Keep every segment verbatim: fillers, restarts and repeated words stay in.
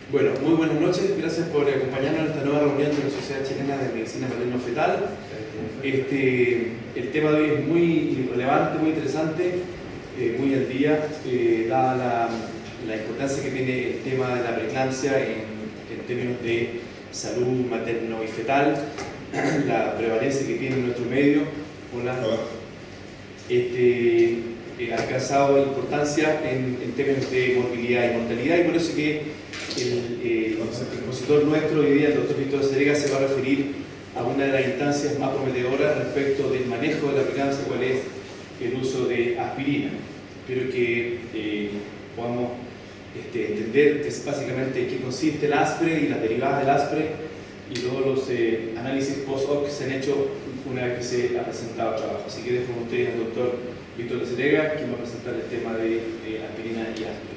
Bueno, muy buenas noches, gracias por acompañarnos en esta nueva reunión de la Sociedad Chilena de Medicina Materno-Fetal. Este, el tema de hoy es muy relevante, muy interesante, eh, muy al día, eh, dada la, la importancia que tiene el tema de la preeclampsia en, en términos de salud materno y fetal, la prevalencia que tiene en nuestro medio. Hola. Este, eh, ha alcanzado importancia en, en términos de morbilidad y mortalidad, y por eso que el, eh, el expositor nuestro hoy día, el doctor Víctor Cerega, se va a referir a una de las instancias más prometedoras respecto del manejo de la preeclampsia, cuál es el uso de aspirina. Espero que eh, podamos este, entender que es básicamente en qué consiste el ASPRE y las derivadas del ASPRE y todos los eh, análisis post-hoc que se han hecho una vez que se ha presentado el trabajo. Así que dejo con ustedes al doctor Víctor Cerega, quien va a presentar el tema de eh, aspirina y ASPRE.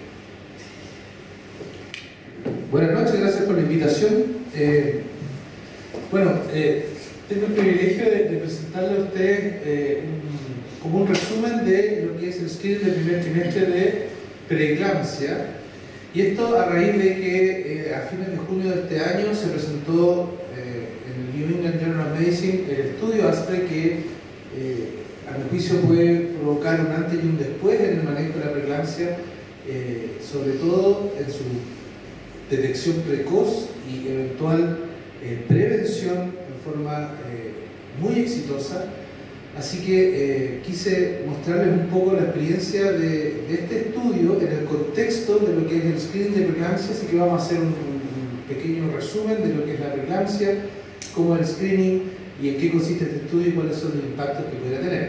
Buenas noches, gracias por la invitación. Eh, bueno, eh, tengo el privilegio de, de presentarle a usted eh, un, como un resumen de lo que es el screening del primer trimestre de preeclampsia, y esto a raíz de que eh, a fines de junio de este año se presentó eh, en el New England Journal of Medicine el estudio ASPRE que eh, a mi juicio puede provocar un antes y un después en el manejo de la preeclampsia, eh, sobre todo en su detección precoz y eventual eh, prevención en forma eh, muy exitosa. Así que eh, quise mostrarles un poco la experiencia de, de este estudio en el contexto de lo que es el screening de preeclampsia, así que vamos a hacer un, un pequeño resumen de lo que es la preeclampsia, cómo es el screening y en qué consiste este estudio y cuáles son los impactos que pudiera tener.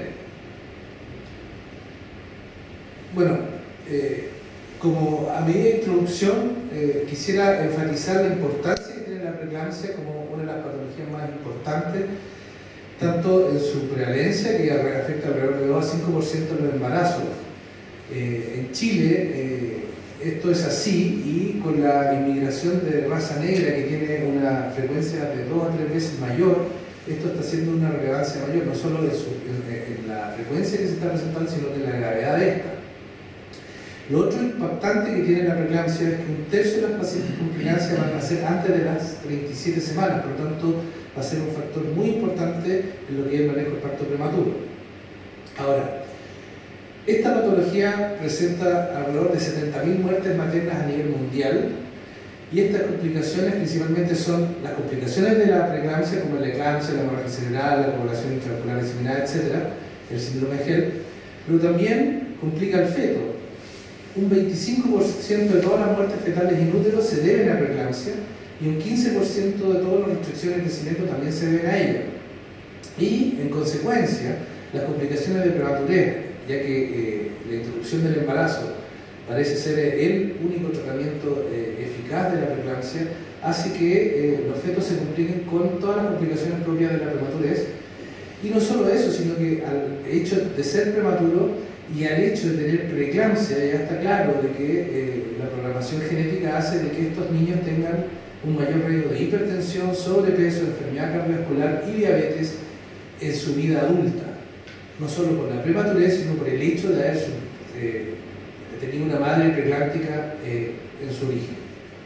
Bueno, eh, como a medida de introducción, eh, quisiera enfatizar la importancia que tiene la preeclampsia como una de las patologías más importantes, tanto en su prevalencia, que afecta alrededor de dos a cinco por ciento de los embarazos. Eh, en Chile eh, esto es así, y con la inmigración de raza negra, que tiene una frecuencia de dos a tres veces mayor, esto está siendo una relevancia mayor, no solo en, su, en, en la frecuencia que se está presentando, sino que en la gravedad de esta. Lo otro impactante que tiene la preeclampsia es que un tercio de las pacientes con preeclampsia van a nacer antes de las treinta y siete semanas, por lo tanto va a ser un factor muy importante en lo que es el manejo del parto prematuro. Ahora, esta patología presenta alrededor de setenta mil muertes maternas a nivel mundial, y estas complicaciones principalmente son las complicaciones de la preeclampsia, como la eclampsia, la hemorragia cerebral, la coagulación intraocular diseminada, etcétera, el síndrome de Hell, pero también complica al feto. Un veinticinco por ciento de todas las muertes fetales in útero se deben a preeclampsia, y un quince por ciento de todas las restricciones de crecimiento también se deben a ella. Y, en consecuencia, las complicaciones de prematurez, ya que eh, la interrupción del embarazo parece ser el único tratamiento eh, eficaz de la preeclampsia, hace que eh, los fetos se compliquen con todas las complicaciones propias de la prematurez. Y no solo eso, sino que al hecho de ser prematuro y al hecho de tener preeclampsia, ya está claro de que eh, la programación genética hace de que estos niños tengan un mayor riesgo de hipertensión, sobrepeso, enfermedad cardiovascular y diabetes en su vida adulta. No solo por la prematurez, sino por el hecho de haber eh, tenido una madre preeclámptica eh, en su origen.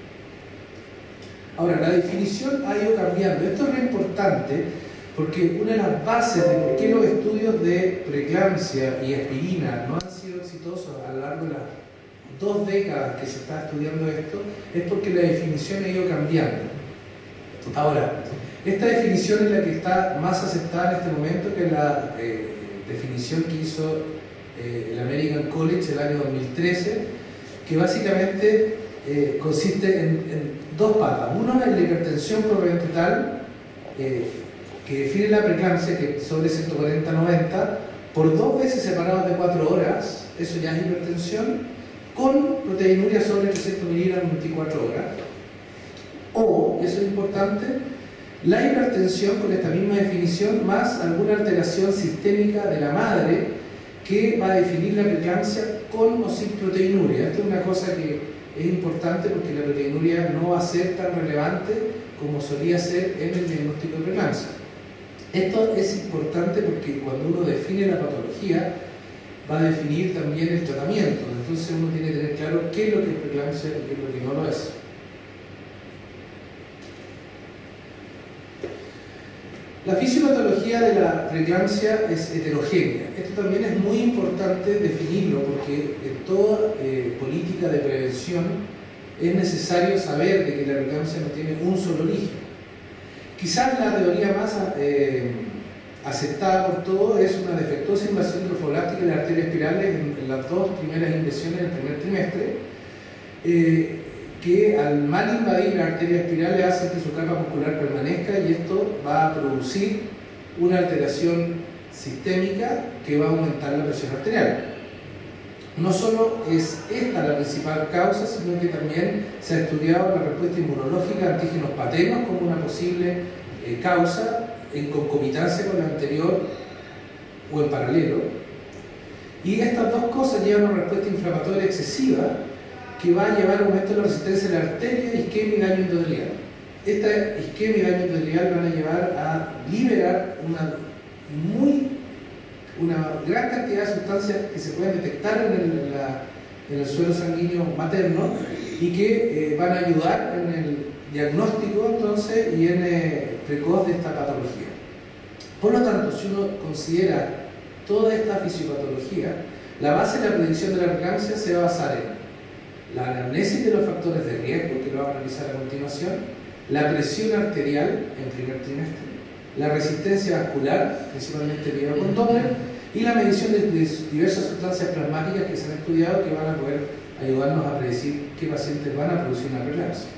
Ahora, la definición ha ido cambiando. Esto es muy importante, porque una de las bases de por qué los estudios de preeclampsia y aspirina no han sido exitosos a lo largo de las dos décadas que se está estudiando esto, es porque la definición ha ido cambiando. Ahora, esta definición es la que está más aceptada en este momento, que la eh, definición que hizo eh, el American College el año dos mil trece, que básicamente eh, consiste en, en dos patas. Uno es la hipertensión propiamente tal, eh, que define la preeclampsia, que sobre ciento cuarenta a noventa, por dos veces separados de cuatro horas, eso ya es hipertensión, con proteinuria sobre trescientos miligramos en veinticuatro horas. O, y eso es importante, la hipertensión con esta misma definición, más alguna alteración sistémica de la madre, que va a definir la preeclampsia con o sin proteinuria. Esto es una cosa que es importante, porque la proteinuria no va a ser tan relevante como solía ser en el diagnóstico de preeclampsia. Esto es importante porque cuando uno define la patología, va a definir también el tratamiento. Entonces uno tiene que tener claro qué es lo que es preeclampsia y qué es lo que no lo es. La fisiopatología de la preeclampsia es heterogénea. Esto también es muy importante definirlo porque en toda eh, política de prevención es necesario saber de que la preeclampsia no tiene un solo origen. Quizás la teoría más eh, aceptada por todos es una defectuosa invasión trofoblástica de las arterias espirales en, en las dos primeras invasiones del primer trimestre, eh, que al mal invadir las arterias espirales hace que su capa muscular permanezca y esto va a producir una alteración sistémica que va a aumentar la presión arterial. No solo es esta la principal causa, sino que también se ha estudiado la respuesta inmunológica a antígenos paternos como una posible eh, causa en concomitancia con la anterior o en paralelo. Y estas dos cosas llevan a una respuesta inflamatoria excesiva que va a llevar a aumento de la resistencia de la arteria, isquemia y daño endotelial. Esta isquemia y daño endotelial van a llevar a liberar una, muy, una gran cantidad de sustancias que se pueden detectar en el, en la, en el suelo sanguíneo materno y que eh, van a ayudar en el diagnóstico entonces y en eh, precoz de esta patología. Por lo tanto, si uno considera toda esta fisiopatología, la base de la predicción de la preeclampsia se va a basar en la anamnesis de los factores de riesgo, que lo vamos a analizar a continuación, la presión arterial en primer trimestre, la resistencia vascular, principalmente ligado con Doppler, y la medición de, de diversas sustancias plasmáticas que se han estudiado que van a poder ayudarnos a predecir qué pacientes van a producir una preeclampsia.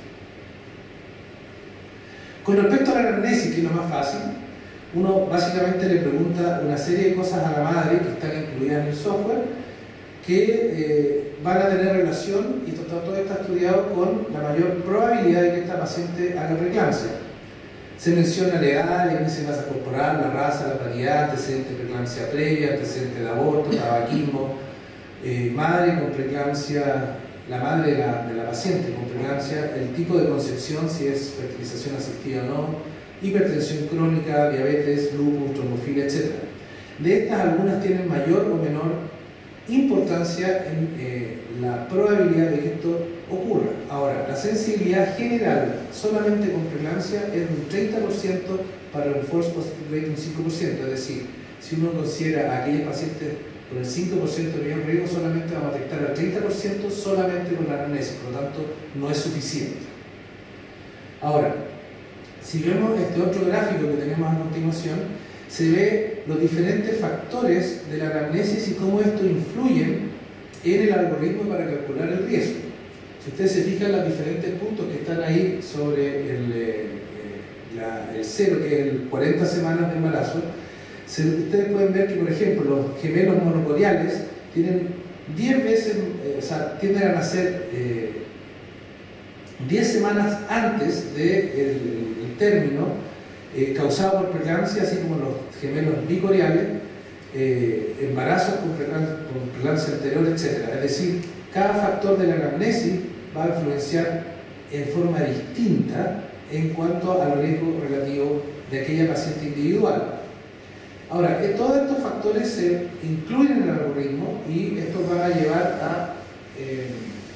Con respecto a la anamnesis, que es lo más fácil, uno básicamente le pregunta una serie de cosas a la madre que están incluidas en el software que eh, van a tener relación, y todo, todo está estudiado, con la mayor probabilidad de que esta paciente haga preeclampsia. Se menciona la edad, el índice de masa corporal, la raza, la paridad, antecedente de preeclampsia previa, antecedente de aborto, tabaquismo, eh, madre con preeclampsia, la madre de la, de la paciente con preeclampsia, el tipo de concepción, si es fertilización asistida o no, hipertensión crónica, diabetes, lupus, trombofilia, etcétera. De estas, algunas tienen mayor o menor importancia en eh, la probabilidad de que esto ocurra. Ahora, la sensibilidad general solamente con preeclampsia es de un treinta por ciento para un false positive rate de un cinco por ciento, es decir, si uno considera a aquellos pacientes con el cinco por ciento de mayor riesgo, solamente vamos a detectar el treinta por ciento solamente con la anamnesis, por lo tanto no es suficiente. Ahora, si vemos este otro gráfico que tenemos a continuación, se ve los diferentes factores de la anamnesis y cómo esto influye en el algoritmo para calcular el riesgo. Si ustedes se fijan los diferentes puntos que están ahí sobre el, eh, la, el cero, que es el cuarenta semanas de embarazo, se, ustedes pueden ver que, por ejemplo, los gemelos monocoriales tienen diez veces, eh, o sea, tienden a nacer eh, diez semanas antes del de el término Eh, causado por preeclampsia, así como los gemelos bicoriales, eh, embarazos con preeclampsia, con preeclampsia anterior, etcétera. Es decir, cada factor de la anamnesis va a influenciar en forma distinta en cuanto al riesgo relativo de aquella paciente individual. Ahora, eh, todos estos factores se incluyen en el algoritmo y estos van a llevar a, eh,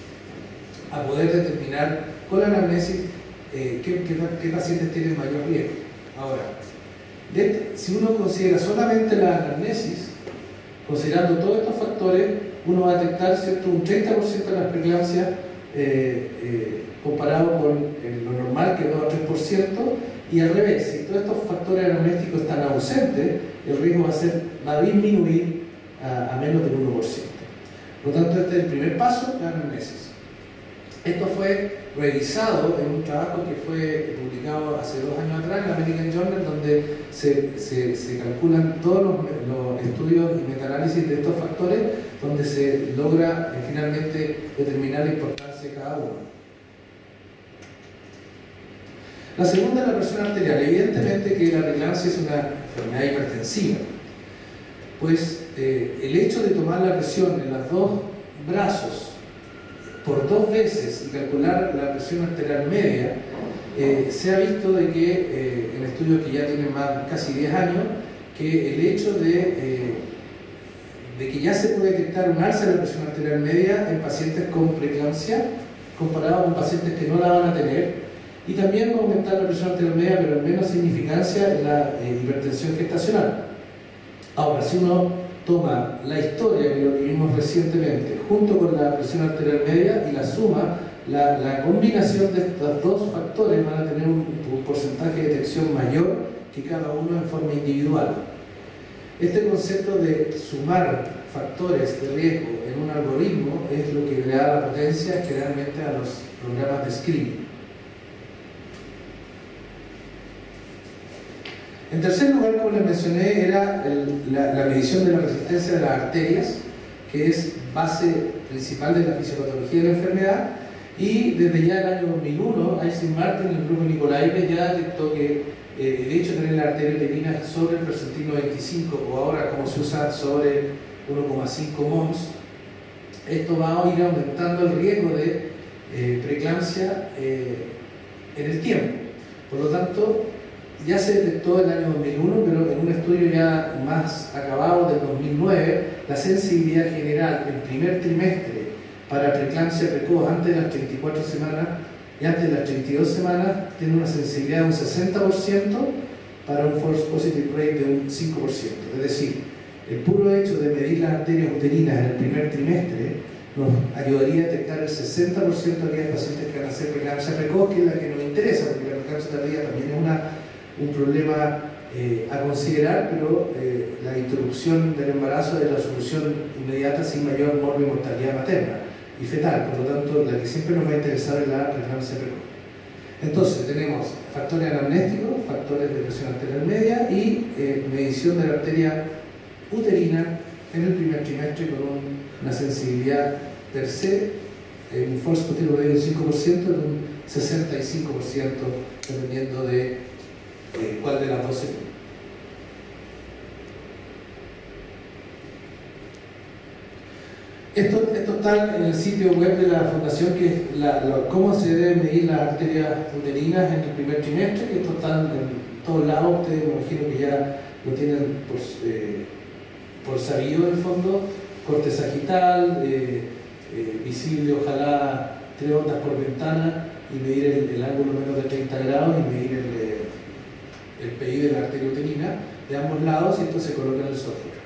a poder determinar con la anamnesis eh, qué, qué, qué pacientes tienen mayor riesgo. Ahora, de, si uno considera solamente la anamnesis, considerando todos estos factores, uno va a detectar, ¿cierto?, un treinta por ciento de las preeclampsias eh, eh, comparado con eh, lo normal, que es dos a tres por ciento, y al revés, si todos estos factores anamnésticos están ausentes, el riesgo va a, ser, va a disminuir a, a menos del uno por ciento. Por lo tanto, este es el primer paso, la anamnesis. Esto fue revisado en un trabajo que fue publicado hace dos años atrás en la American Journal, donde se, se, se calculan todos los, los estudios y metaanálisis de estos factores, donde se logra eh, finalmente determinar la importancia de cada uno. La segunda es la presión arterial. Evidentemente que la preeclampsia es una enfermedad hipertensiva, pues eh, el hecho de tomar la presión en los dos brazos por dos veces y calcular la presión arterial media, eh, se ha visto de que eh, en estudios que ya tienen más casi diez años, que el hecho de, eh, de que ya se puede detectar un alza de la presión arterial media en pacientes con preeclampsia comparado con pacientes que no la van a tener, Y también va a aumentar la presión arterial media, pero en menos significancia en la eh, hipertensión gestacional. Ahora, si uno toma la historia que lo vimos recientemente, junto con la presión arterial media, y la suma, la, la combinación de estos dos factores van a tener un, un porcentaje de detección mayor que cada uno en forma individual. Este concepto de sumar factores de riesgo en un algoritmo es lo que le da la potencia generalmente a los programas de screening. En tercer lugar, como les mencioné, era el, la, la medición de la resistencia de las arterias, que es base principal de la fisiopatología de la enfermedad, y desde ya el año dos mil uno, Aysin Martin y el grupo Nicolaide ya detectó que eh, de hecho tener la arteria uterina sobre el percentilo veinticinco, o ahora como se usa sobre uno coma cinco mons, esto va a ir aumentando el riesgo de eh, preeclampsia eh, en el tiempo. Por lo tanto, ya se detectó en el año dos mil uno, pero en un estudio ya más acabado del dos mil nueve, la sensibilidad general en primer trimestre para preeclampsia precoz antes de las treinta y cuatro semanas y antes de las treinta y dos semanas tiene una sensibilidad de un sesenta por ciento para un false positive rate de un cinco por ciento. Es decir, el puro hecho de medir las arterias uterinas en el primer trimestre nos ayudaría a detectar el sesenta por ciento de aquellos pacientes que van a hacer preeclampsia precoz, que es la que nos interesa, porque la preeclampsia tardía también es una, un problema eh, a considerar, pero eh, la interrupción del embarazo es la solución inmediata sin mayor morbimortalidad materna y fetal. Por lo tanto, la que siempre nos va a interesar es la preeclampsia precoz. Entonces, tenemos factores anamnésticos, factores de presión arterial media y eh, medición de la arteria uterina en el primer trimestre con un, una sensibilidad per se, eh, un false positive rate de un cinco por ciento, de un sesenta y cinco por ciento, dependiendo de eh, cuál de las dos se pone. Esto, esto está en el sitio web de la Fundación, que es la, la, cómo se deben medir las arterias uterinas en el primer trimestre, que esto está en todos lados. Ustedes me imagino que ya lo tienen por, eh, por sabido en el fondo. Corte sagital, eh, eh, visible ojalá tres ondas por ventana, y medir el, el ángulo menos de treinta grados, y medir el, el P I de la arteria uterina de ambos lados, y esto se coloca en el software.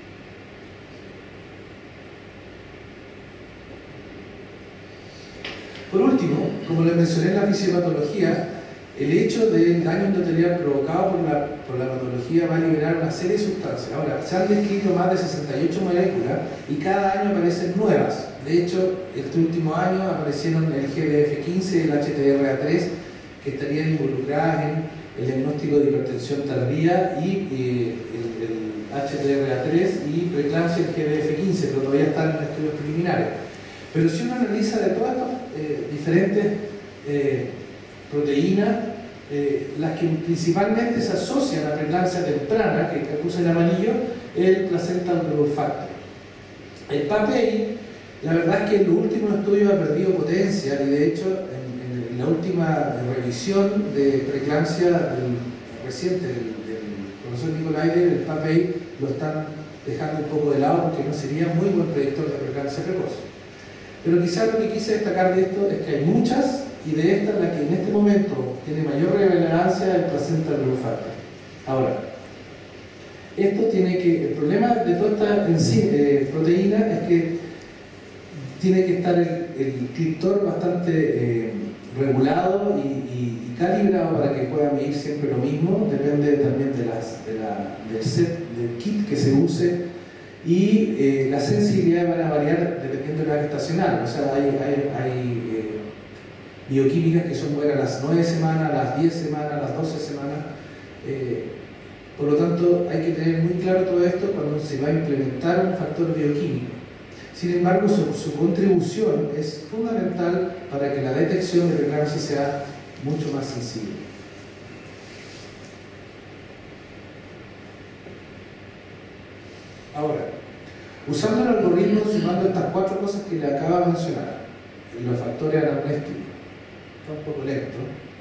Por último, como les mencioné en la fisiopatología, el hecho del daño endotelial provocado por la, por la patología va a liberar una serie de sustancias. Ahora, se han descrito más de sesenta y ocho moléculas y cada año aparecen nuevas. De hecho, este último año aparecieron el G D F quince y el H T R A tres, que estarían involucradas en el diagnóstico de hipertensión tardía y eh, el, el H T R A tres y preeclampsia el G D F quince, pero todavía están en estudios preliminares. Pero si uno analiza de todas estas eh, diferentes eh, proteínas, eh, las que principalmente se asocian a preeclampsia temprana, que, que puse en amarillo, es el placental growth factor. El P A P I, la verdad es que en los últimos estudios ha perdido potencia, y de hecho en, en la última revisión de preeclampsia del, reciente del, del profesor Nicolaide, el P A P I lo están dejando un poco de lado porque no sería muy buen predictor de preeclampsia precoz. Pero quizás lo que quise destacar de esto es que hay muchas, y de estas la que en este momento tiene mayor relevancia es el placental growth factor. Ahora, esto tiene que, el problema de toda esta eh, proteína es que tiene que estar el, el criptor bastante eh, regulado y, y, y calibrado para que pueda medir siempre lo mismo. Depende también de las, de la, del set, del kit que se use. Y eh, las sensibilidades van a variar dependiendo de la gestacional. O sea, hay, hay, hay eh, bioquímicas que son buenas a las nueve semanas, a las diez semanas, a las doce semanas. Eh, por lo tanto, hay que tener muy claro todo esto cuando se va a implementar un factor bioquímico. Sin embargo, su, su contribución es fundamental para que la detección de preeclampsia sea mucho más sensible. Ahora, usando el algoritmo, sumando estas cuatro cosas que le acabo de mencionar, los factores anamnésticos, está un poco lento,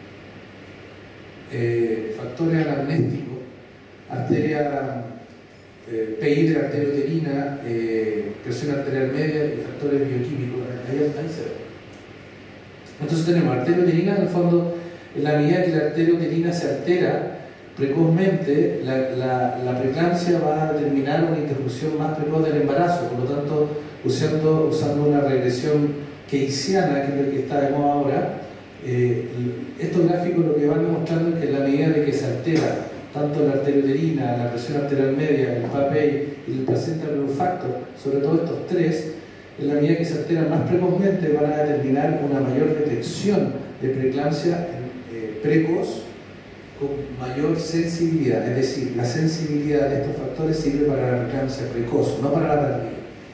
eh, factores anamnésticos, arteria, eh, P I de la arteria uterina, eh, presión arterial media y factores bioquímicos, ahí, ahí se ve. Entonces tenemos arteria uterina, en el fondo, En la medida que la arteria uterina se altera precozmente, la, la, la preeclampsia va a determinar una interrupción más precoz del embarazo. Por lo tanto, usando, usando una regresión keynesiana, que es lo que está de moda ahora, eh, estos gráficos lo que van demostrando es que en la medida de que se altera tanto la arteria uterina, la presión arterial media, el papel y el placenta brevifacto, sobre todo estos tres, en la medida que se alteran más precozmente van a determinar una mayor detección de preeclampsia eh, precoz con mayor sensibilidad. Es decir, la sensibilidad de estos factores sirve para la preeclampsia precoz, no para la tardía.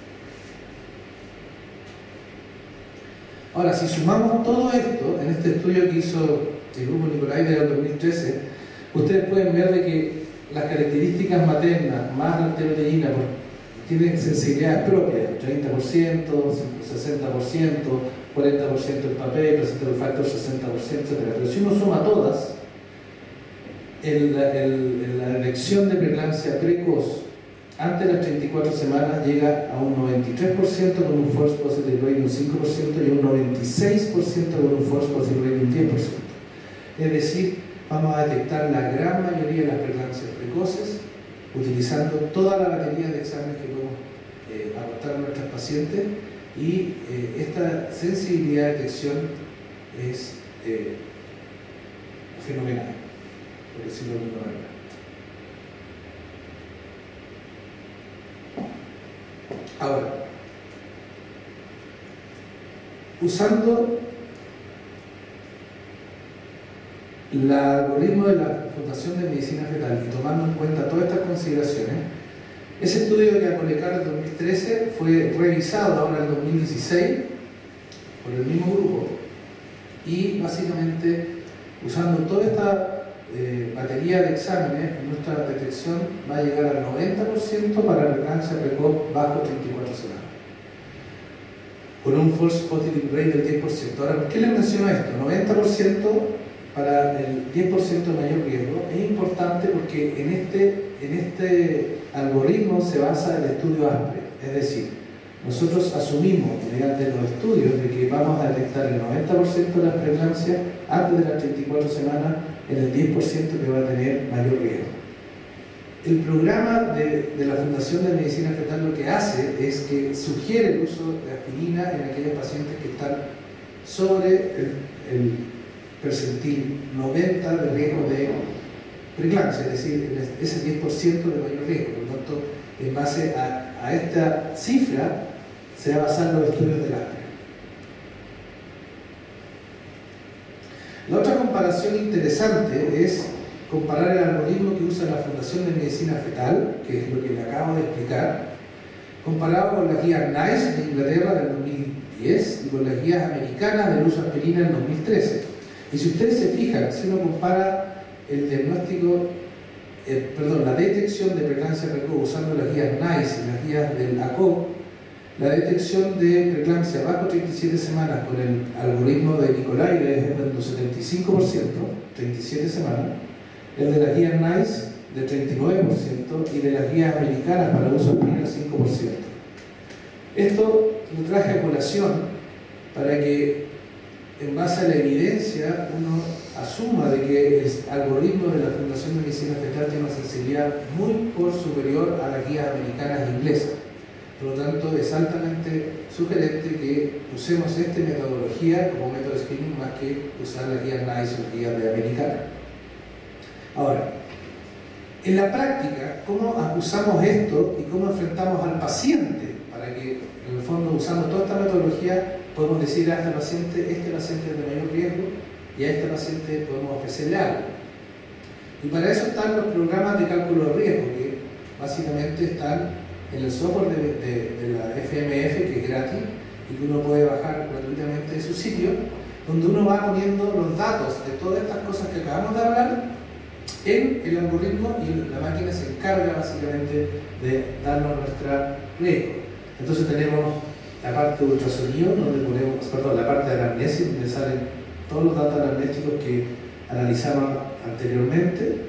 Ahora, si sumamos todo esto, en este estudio que hizo el grupo Nicolai del dos mil trece, ustedes pueden ver de que las características maternas más la arteria uterina tienen sensibilidades propias, treinta por ciento, sesenta por ciento, cuarenta por ciento el papel, placenta brevifacto sesenta por ciento, etcétera. Pero si uno suma todas, el, el, la detección de preeclampsia precoz antes de las treinta y cuatro semanas llega a un noventa y tres por ciento con un false positive rate de un cinco por ciento y un noventa y seis por ciento con un false positive rate de un diez por ciento. Es decir, vamos a detectar la gran mayoría de las preeclampsias precoces utilizando toda la batería de exámenes que podemos eh, aportar a nuestros pacientes, y eh, esta sensibilidad de detección es eh, fenomenal, por decirlo de alguna manera. Ahora, usando el algoritmo de la Fundación de Medicina Fetal y tomando en cuenta todas estas consideraciones, ese estudio de Acolecar del dos mil trece fue revisado ahora en el dos mil dieciséis por el mismo grupo, y básicamente usando toda esta eh, batería de exámenes, nuestra detección va a llegar al noventa por ciento para la preeclampsia precoz bajo treinta y cuatro semanas, con un false positive rate del diez por ciento. Ahora, ¿por qué les menciono esto? noventa por ciento para el diez por ciento de mayor riesgo es importante porque en este, en este algoritmo se basa el estudio ASPRE, es decir, nosotros asumimos mediante los estudios de que vamos a detectar el noventa por ciento de las preeclampsias antes de las treinta y cuatro semanas en el diez por ciento que va a tener mayor riesgo. El programa de, de la Fundación de Medicina Fetal lo que hace es que sugiere el uso de aspirina en aquellos pacientes que están sobre el, el percentil noventa de riesgo de preeclampsia, es decir, ese diez por ciento de mayor riesgo. Por lo tanto, en base a, a esta cifra se va a basar los estudios del ASPRE. La otra comparación interesante es comparar el algoritmo que usa la Fundación de Medicina Fetal, que es lo que le acabo de explicar, comparado con las guías NICE de Inglaterra del dos mil diez y con las guías americanas del uso de aspirina en dos mil trece. Y si ustedes se fijan, si uno compara el diagnóstico, eh, perdón, la detección de preeclampsia precoz usando las guías NICE y las guías del A C O P, la detección de preeclampsia bajo treinta y siete semanas con el algoritmo de Nicolai es del setenta y cinco por ciento, treinta y siete semanas, el de las guías NICE de treinta y nueve por ciento y de las guías americanas para uso de aspirina cinco por ciento. Esto lo traje a colación para que en base a la evidencia uno asuma de que el algoritmo de la Fundación de Medicina Fetal tiene una sensibilidad muy por superior a las guías americanas e inglesas. Por lo tanto, es altamente sugerente que usemos esta metodología como método de screening más que usar las guías NICE o las guías de americana. Ahora, en la práctica, ¿cómo usamos esto y cómo enfrentamos al paciente para que, en el fondo, usando toda esta metodología, podemos decir a este paciente, este paciente es de mayor riesgo y a este paciente podemos ofrecerle algo? Y para eso están los programas de cálculo de riesgo, que básicamente están en el software de, de, de la F M F, que es gratis y que uno puede bajar gratuitamente de su sitio, donde uno va poniendo los datos de todas estas cosas que acabamos de hablar en el algoritmo, y la máquina se encarga básicamente de darnos nuestra riesgo. Entonces tenemos la parte de ultrasonido, donde ponemos, perdón, la parte de anamnesis, donde salen todos los datos anamnésticos que analizamos anteriormente,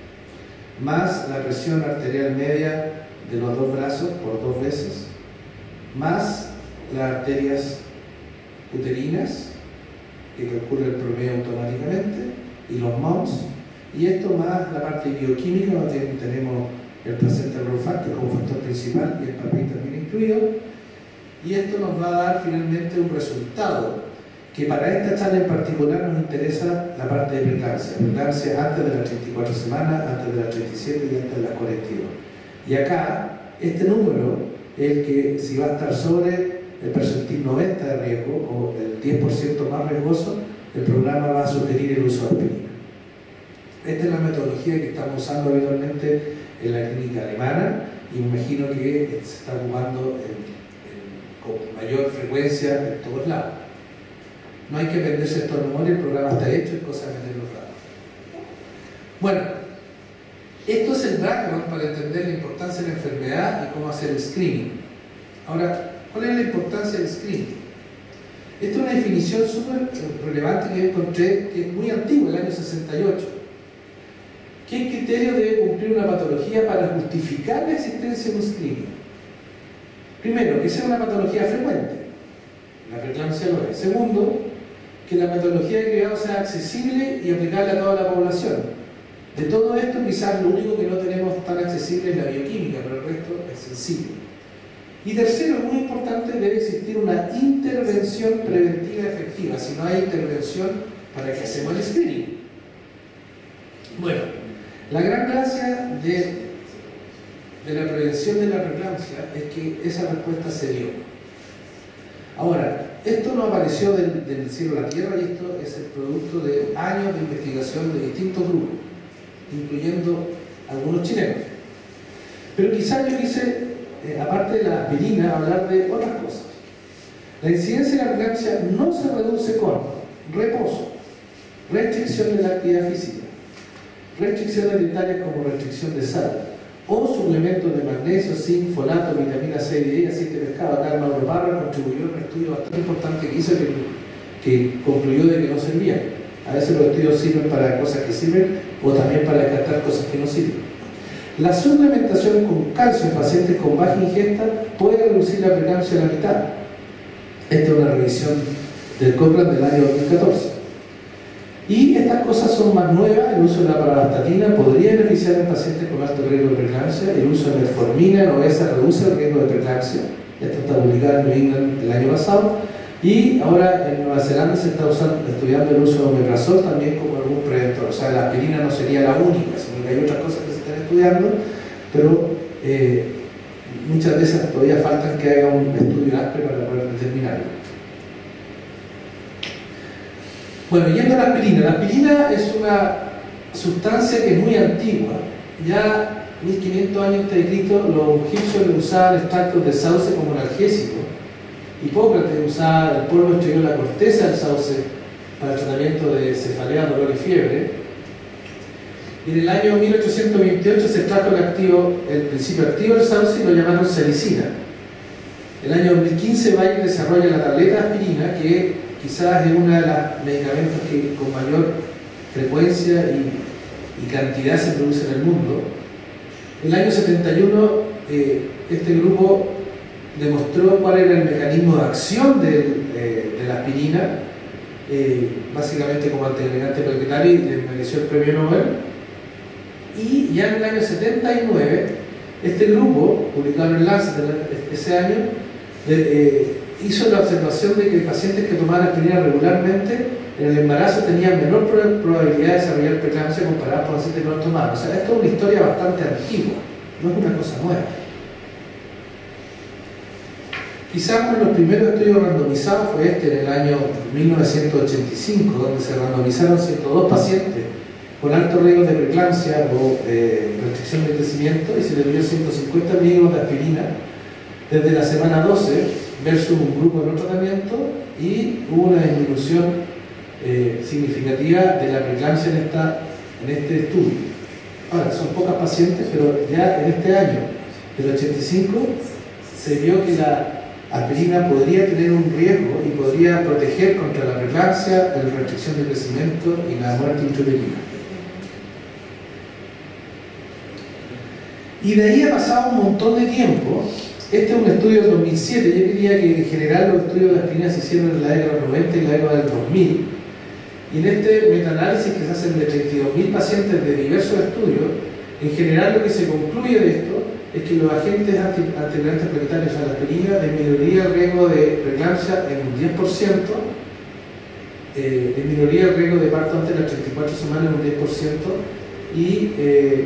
más la presión arterial media de los dos brazos por dos veces, más las arterias uterinas, que calcula el promedio automáticamente, y los M O Ms, y esto más la parte bioquímica, donde tenemos el placenta growth factor como factor principal y el papel también incluido, y esto nos va a dar finalmente un resultado que para esta charla en particular nos interesa la parte de preeclampsia, preeclampsia antes de las treinta y cuatro semanas, antes de las treinta y siete y antes de las cuarenta y dos. Y acá, este número es el que, si va a estar sobre el percentil noventa de riesgo o el diez por ciento más riesgoso, el programa va a sugerir el uso de aspirina. Esta es la metodología que estamos usando habitualmente en la clínica alemana y me imagino que se está ocupando en, en, con mayor frecuencia en todos lados. No hay que aprenderse esto de memoria, el programa está hecho, es cosa de meter los datos. Bueno, esto es el background para entender la importancia de la enfermedad y cómo hacer el screening. Ahora, ¿cuál es la importancia del screening? Esta es una definición súper relevante que yo encontré, que es muy antigua, el año sesenta y ocho. ¿Qué criterio debe cumplir una patología para justificar la existencia de un screening? Primero, que sea una patología frecuente. La preeclampsia lo es. Segundo, que la metodología de criado sea accesible y aplicable a toda la población. De todo esto, quizás lo único que no tenemos tan accesible es la bioquímica, pero el resto es sencillo. Y tercero, muy importante, debe existir una intervención preventiva efectiva. Si no hay intervención, ¿para qué hacemos el screening? Bueno, la gran gracia de, de la prevención de la preeclampsia es que esa respuesta se dio. Ahora, esto no apareció del, del cielo a la tierra y esto es el producto de años de investigación de distintos grupos, incluyendo algunos chilenos. Pero quizás yo quise, eh, aparte de la aspirina, hablar de otras cosas. La incidencia de la preeclampsia no se reduce con reposo, restricción de la actividad física, restricciones dietarias como restricción de sal, o suplementos de magnesio, zinc, folato, vitamina C y D, aceite de pescado. Acá Mauro Parra contribuyó a un estudio bastante importante que hizo que, que concluyó de que no servían. A veces los estudios sirven para cosas que sirven o también para descartar cosas que no sirven. La suplementación con calcio en pacientes con baja ingesta puede reducir la preeclampsia a la mitad. Esta es una revisión del Cochrane del año dos mil catorce. Y estas cosas son más nuevas. El uso de la paravastatina podría beneficiar en pacientes con alto riesgo de preeclampsia. El uso de metformina en obesa reduce el riesgo de preeclampsia. Esto está publicado en New England el año pasado. Y ahora en Nueva Zelanda se está usando, estudiando el uso de omeprazol también como algún preventor. O sea, la aspirina no sería la única, sino que hay otras cosas que se están estudiando, pero eh, muchas de esas todavía faltan que haga un estudio amplio para poder determinarlo. Bueno, yendo a la aspirina. La aspirina es una sustancia que es muy antigua. Ya mil quinientos años está escrito, los egipcios usaban extractos de sauce como analgésico. Hipócrates usaba el polvo exterior, la corteza del sauce para el tratamiento de cefalea, dolor y fiebre. Y en el año mil ochocientos veintiocho se extrajo el, activo, el principio activo del sauce y lo llamaron salicina. En el año dos mil quince Bayer desarrolla la tableta de aspirina, que quizás es uno de los medicamentos que con mayor frecuencia y, y cantidad se produce en el mundo. En el año setenta y uno eh, este grupo demostró cuál era el mecanismo de acción de, eh, de la aspirina, eh, básicamente como antiagregante plaquetario, y le mereció el premio Nobel. Y ya en el año setenta y nueve, este grupo, publicado en el Lancet ese año, de, eh, hizo la observación de que pacientes que tomaban aspirina regularmente en el embarazo tenían menor probabilidad de desarrollar preeclampsia comparada con pacientes que no tomaban. O sea, esto es una historia bastante antigua, no es una cosa nueva. Quizás uno de los primeros estudios randomizados fue este en el año mil novecientos ochenta y cinco, donde se randomizaron ciento dos pacientes con alto riesgo de preeclampsia o eh, restricción de crecimiento y se le dio ciento cincuenta miligramos de aspirina desde la semana doce versus un grupo de no tratamiento, y hubo una disminución eh, significativa de la preeclampsia en, esta, en este estudio. Ahora, son pocas pacientes, pero ya en este año del ochenta y cinco se vio que la aspirina podría tener un riesgo y podría proteger contra la preeclampsia, la restricción de crecimiento y la muerte intrauterina. Y de ahí ha pasado un montón de tiempo. Este es un estudio del dos mil siete. Yo quería que en general los estudios de aspirina se hicieron en la década de los noventa y la década del dos mil, Y en este metaanálisis que se hacen de treinta y dos mil pacientes de diversos estudios, en general lo que se concluye de esto es que los agentes anti- anticoagulantes plaquetarios a la aspirina disminuiría el riesgo de preeclampsia en un diez por ciento, eh, disminuiría el riesgo de parto antes de las treinta y cuatro semanas en un diez por ciento y eh,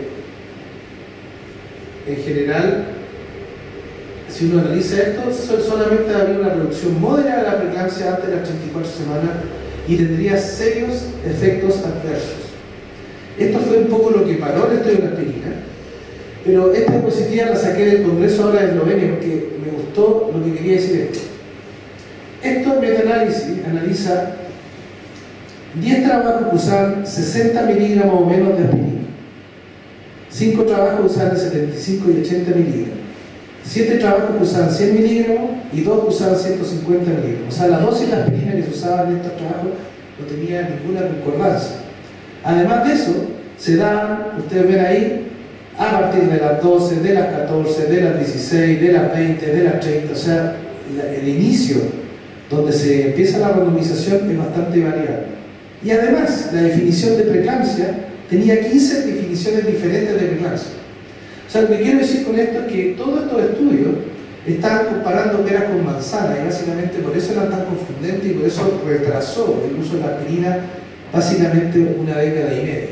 en general, si uno analiza esto, solamente habría una reducción moderada de la preeclampsia antes de las treinta y cuatro semanas y tendría serios efectos adversos. Esto fue un poco lo que paró el estudio de la aspirina, pero esta diapositiva la saqué del Congreso ahora de Eslovenia porque me gustó lo que quería decir esto. Esto metaanálisis analiza diez trabajos que usaban sesenta miligramos o menos de aspirina, cinco trabajos que usaban de setenta y cinco y ochenta miligramos, siete trabajos que usaban cien miligramos y dos que usaban ciento cincuenta miligramos. O sea, la dosis de aspirina que se usaba en estos trabajos no tenía ninguna concordancia. Además de eso, se dan, ustedes ven ahí, a partir de las doce, de las catorce, de las dieciséis, de las veinte, de las treinta, o sea, la, el inicio donde se empieza la randomización es bastante variable. Y además, la definición de preeclampsia tenía quince definiciones diferentes de preeclampsia. O sea, lo que quiero decir con esto es que todos estos estudios están comparando peras con manzanas y básicamente por eso eran tan confundentes y por eso retrasó el uso de la aspirina básicamente una década y media.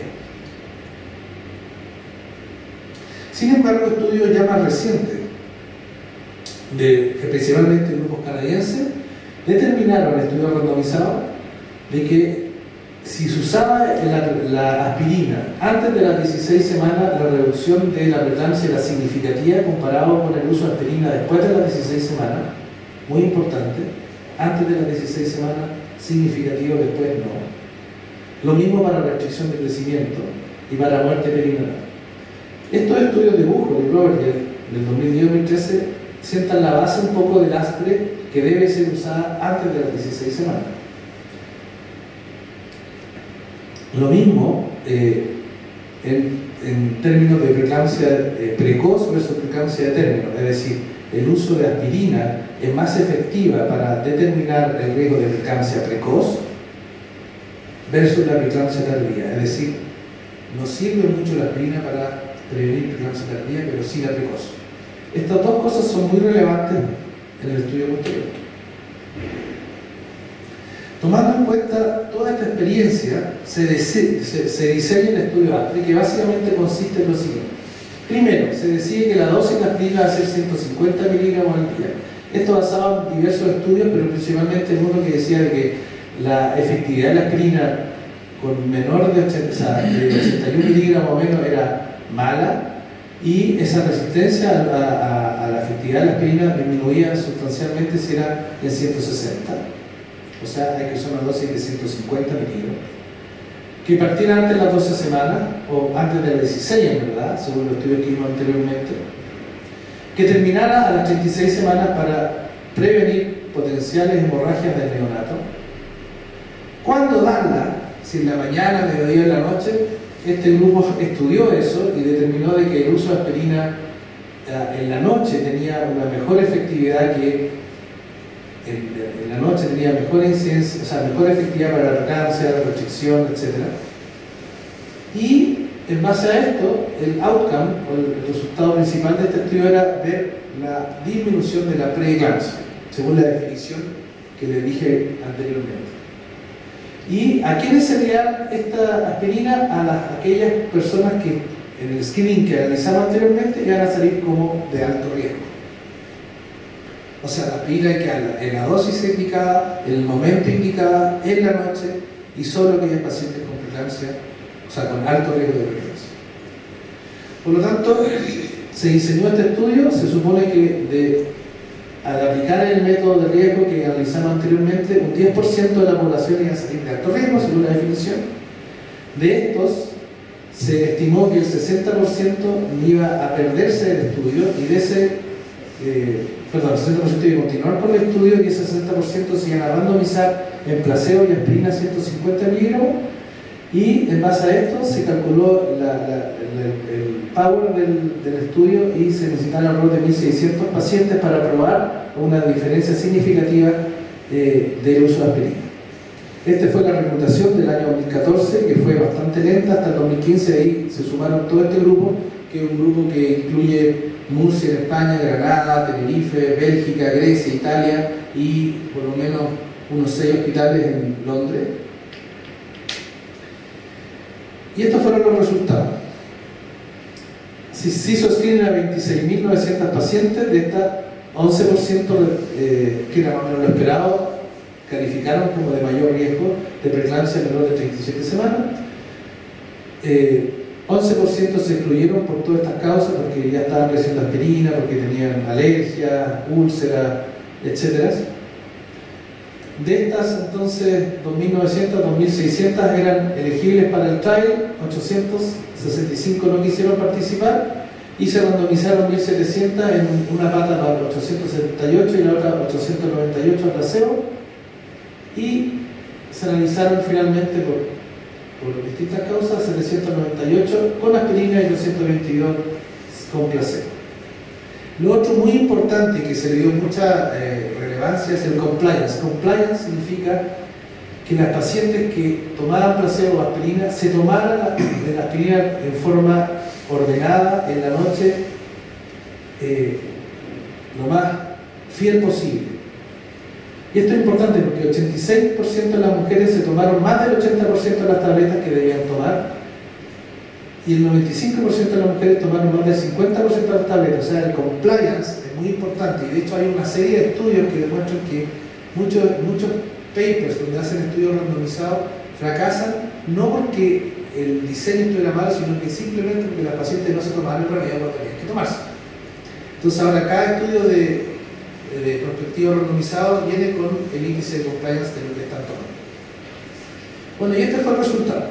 Sin embargo, estudios ya más recientes, de, principalmente grupos canadienses, determinaron, estudios randomizados, de que si se usaba la, la aspirina antes de las dieciséis semanas, la reducción de la preeclampsia era significativa comparado con el uso de aspirina después de las dieciséis semanas, muy importante, antes de las dieciséis semanas, significativo, después no. Lo mismo para restricción de crecimiento y para muerte perinatal. Estos estudios de Bujo y Robert del dos mil diez dos mil trece sientan la base un poco del aspre que debe ser usada antes de las dieciséis semanas. Lo mismo eh, en, en términos de preeclampsia eh, precoz versus preeclampsia de término, es decir, el uso de aspirina es más efectiva para determinar el riesgo de preeclampsia precoz versus la preeclampsia tardía, es decir, no sirve mucho la aspirina para prevenir preeclampsia tardía, pero sí la precoz. Estas dos cosas son muy relevantes en el estudio posterior. Tomando en cuenta toda esta experiencia, se, se, se diseña el estudio ASPRE, que básicamente consiste en lo siguiente. Primero, se decide que la dosis de aspirina va a ser ciento cincuenta miligramos al día. Esto basado en diversos estudios, pero principalmente en uno que decía de que la efectividad de la aspirina con menor de ochenta, o sea, de ochenta y uno miligramos o menos era mala, y esa resistencia a, a, a la efectividad de la aspirina disminuía sustancialmente si era en ciento sesenta. O sea, hay que usar una dosis de ciento cincuenta miligramos. Que partiera antes de las doce semanas, o antes de las dieciséis en verdad, según los estudios que vimos anteriormente. Que terminara a las treinta y seis semanas para prevenir potenciales hemorragias del neonato. ¿Cuándo darla? Si en la mañana, mediodía o en la noche. Este grupo estudió eso y determinó de que el uso de aspirina en la noche tenía una mejor efectividad que en, en la noche tenía mejor incidencia, o sea, mejor efectividad para la preeclampsia, la restricción, etcétera. Y en base a esto, el outcome o el resultado principal de este estudio era ver la disminución de la preeclampsia, según la definición que les dije anteriormente. ¿Y a quiénes se le da esta aspirina? A las, aquellas personas que en el screening que realizamos anteriormente iban a salir como de alto riesgo. O sea, la aspirina hay que darla en la dosis indicada, en el momento indicado, en la noche, y solo aquellos pacientes con preeclampsia, o sea, con alto riesgo de preeclampsia. Por lo tanto, se diseñó este estudio, se supone que de al aplicar el método de riesgo que analizamos anteriormente, un diez por ciento de la población iba a salir de alto riesgo, según la definición. De estos, se estimó que el sesenta por ciento iba a perderse del estudio y de ese, eh, perdón, el sesenta por ciento iba a continuar con el estudio y ese sesenta por ciento se iba a randomizar en placebo y aspirina ciento cincuenta miligramos, y en base a esto se calculó la, la, el, el power del, del estudio y se necesitaron alrededor de mil seiscientos pacientes para probar una diferencia significativa eh, del uso de aspirina. Esta fue la reclutación del año dos mil catorce, que fue bastante lenta, hasta el dos mil quince. Ahí se sumaron todo este grupo, que es un grupo que incluye Murcia en España, Granada, Tenerife, Bélgica, Grecia, Italia y por lo menos unos seis hospitales en Londres. Y estos fueron los resultados. Se hizo screening a veintiséis mil novecientos pacientes, de estas once por ciento, eh, que era más o menos lo esperado, calificaron como de mayor riesgo de preeclampsia menor de treinta y siete semanas. Eh, once por ciento se excluyeron por todas estas causas, porque ya estaban recibiendo aspirina, porque tenían alergia, úlceras, etcétera. De estas, entonces, dos mil novecientas, dos mil seiscientos eran elegibles para el trial, ochocientos sesenta y cinco no quisieron participar y se randomizaron mil setecientos en una pata para ochocientos setenta y ocho y la otra ochocientos noventa y ocho a placebo, y se analizaron finalmente por, por distintas causas setecientos noventa y ocho con aspirina y doscientos veintidós con placebo. Lo otro muy importante que se le dio mucha eh, relevancia es el compliance. Compliance significa que las pacientes que tomaran placebo o aspirina se tomaran la, la aspirina en forma ordenada en la noche, eh, lo más fiel posible. Y esto es importante porque el ochenta y seis por ciento de las mujeres se tomaron más del ochenta por ciento de las tabletas que debían tomar, y el noventa y cinco por ciento de las mujeres tomaron más del cincuenta por ciento de las tabletas. O sea, el compliance es muy importante, y de hecho hay una serie de estudios que demuestran que muchos, muchos papers donde hacen estudios randomizados fracasan, no porque el diseño estuviera mal, sino que simplemente porque las pacientes no se tomaban el remedio cuando tenían que tomarse. Entonces ahora cada estudio de, de prospectivo randomizado viene con el índice de compliance de lo que están tomando. Bueno, y este fue el resultado.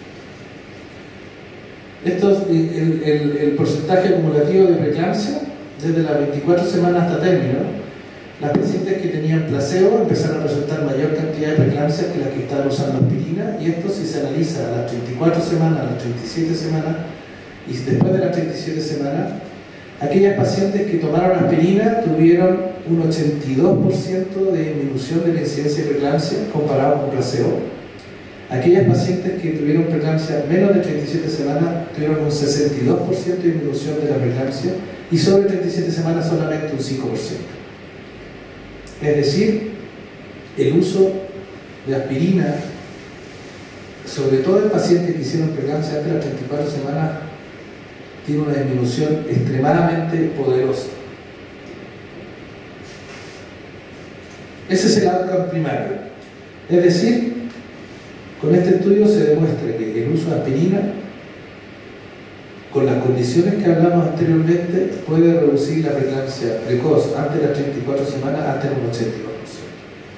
Esto, el, el, el porcentaje acumulativo de preeclampsia desde las veinticuatro semanas hasta término. Las pacientes que tenían placebo empezaron a presentar mayor cantidad de preeclampsia que las que estaban usando aspirina, y esto si se analiza a las treinta y cuatro semanas, a las treinta y siete semanas y después de las treinta y siete semanas, aquellas pacientes que tomaron aspirina tuvieron un ochenta y dos por ciento de disminución de la incidencia de preeclampsia comparado con placebo. Aquellas pacientes que tuvieron preeclampsia menos de treinta y siete semanas tuvieron un sesenta y dos por ciento de disminución de la preeclampsia, y sobre treinta y siete semanas solamente un cinco por ciento. Es decir, el uso de aspirina, sobre todo en pacientes que hicieron preeclampsia antes de las treinta y cuatro semanas, tiene una disminución extremadamente poderosa. Ese es el outcome primario. Es decir, con este estudio se demuestra que el uso de aspirina, con las condiciones que hablamos anteriormente, puede reducir la preeclampsia precoz antes de las treinta y cuatro semanas hasta un ochenta y dos por ciento.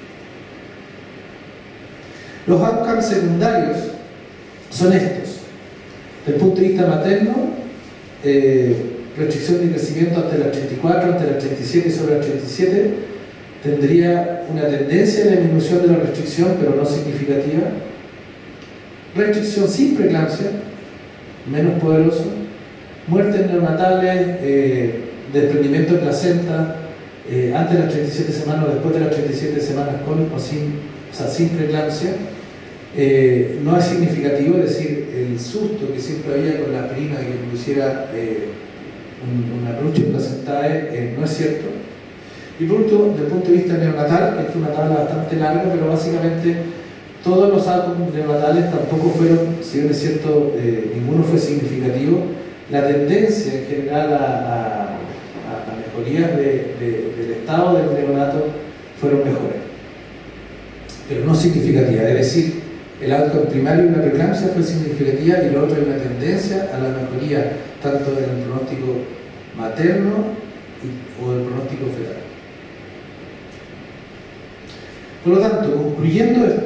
Los outcomes secundarios son estos. Desde el punto de vista materno, eh, restricción de crecimiento ante las treinta y cuatro, ante las treinta y siete y sobre las treinta y siete, tendría una tendencia de disminución de la restricción, pero no significativa. Restricción sin preeclampsia, menos poderoso. Muertes neonatales, eh, desprendimiento de placenta eh, antes de las treinta y siete semanas o después de las treinta y siete semanas con o sin, o sea, sin preeclampsia, eh, no es significativo. Es decir, el susto que siempre había con la aspirina de que produciera eh, un, una brucha placentae eh, no es cierto. Y por último, desde el punto de vista neonatal, esta es una tabla bastante larga, pero básicamente todos los outcomes neonatales tampoco fueron, si bien es cierto, eh, ninguno fue significativo. La tendencia en general a, a, a mejorías de, de, del estado del neonato fueron mejores, pero no significativas. Es decir, el outcome primario de la preeclampsia fue significativa, y lo otro es una tendencia a la mejoría tanto del pronóstico materno y, o del pronóstico fetal. Por lo tanto, concluyendo esto,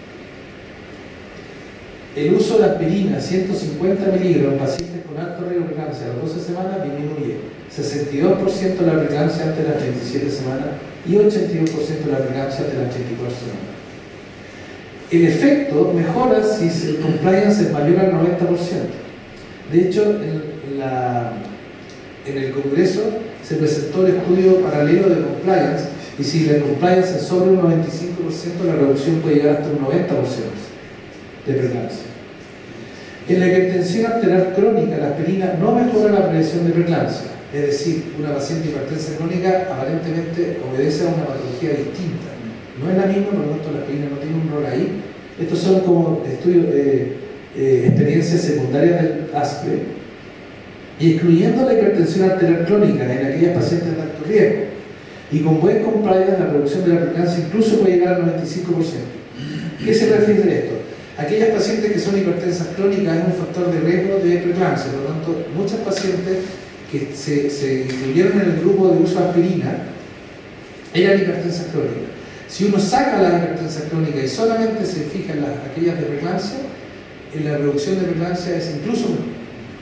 el uso de aspirina ciento cincuenta miligramos en pacientes con alto riesgo de preeclampsia a las doce semanas disminuye sesenta y dos por ciento de la preeclampsia antes de las treinta y siete semanas y ochenta y dos por ciento de la preeclampsia antes de las treinta y cuatro semanas. El efecto mejora si el compliance es mayor al noventa por ciento. De hecho, en, la, en el Congreso se presentó el estudio paralelo de compliance, Y si la compliance es sobre un noventa y cinco por ciento, la reducción puede llegar hasta un noventa por ciento de preeclampsia. En la hipertensión arterial crónica, la aspirina no mejora la prevención de preeclampsia. Es decir, una paciente hipertensa crónica aparentemente obedece a una patología distinta. No es la misma, por lo tanto la aspirina no tiene un rol ahí. Estos son como estudios, eh, eh, experiencias secundarias del ASPRE, incluyendo la hipertensión arterial crónica en aquellas pacientes de alto riesgo. Y con buen compliance, la reducción de la preeclampsia incluso puede llegar al noventa y cinco por ciento. ¿Qué se refiere a esto? Aquellas pacientes que son hipertensas crónicas es un factor de riesgo de preeclampsia, por lo tanto, muchas pacientes que se, se incluyeron en el grupo de uso de aspirina eran hipertensas crónicas. Si uno saca las hipertensas crónicas y solamente se fija en las, aquellas de preeclampsia, en la reducción de preeclampsia es incluso menor.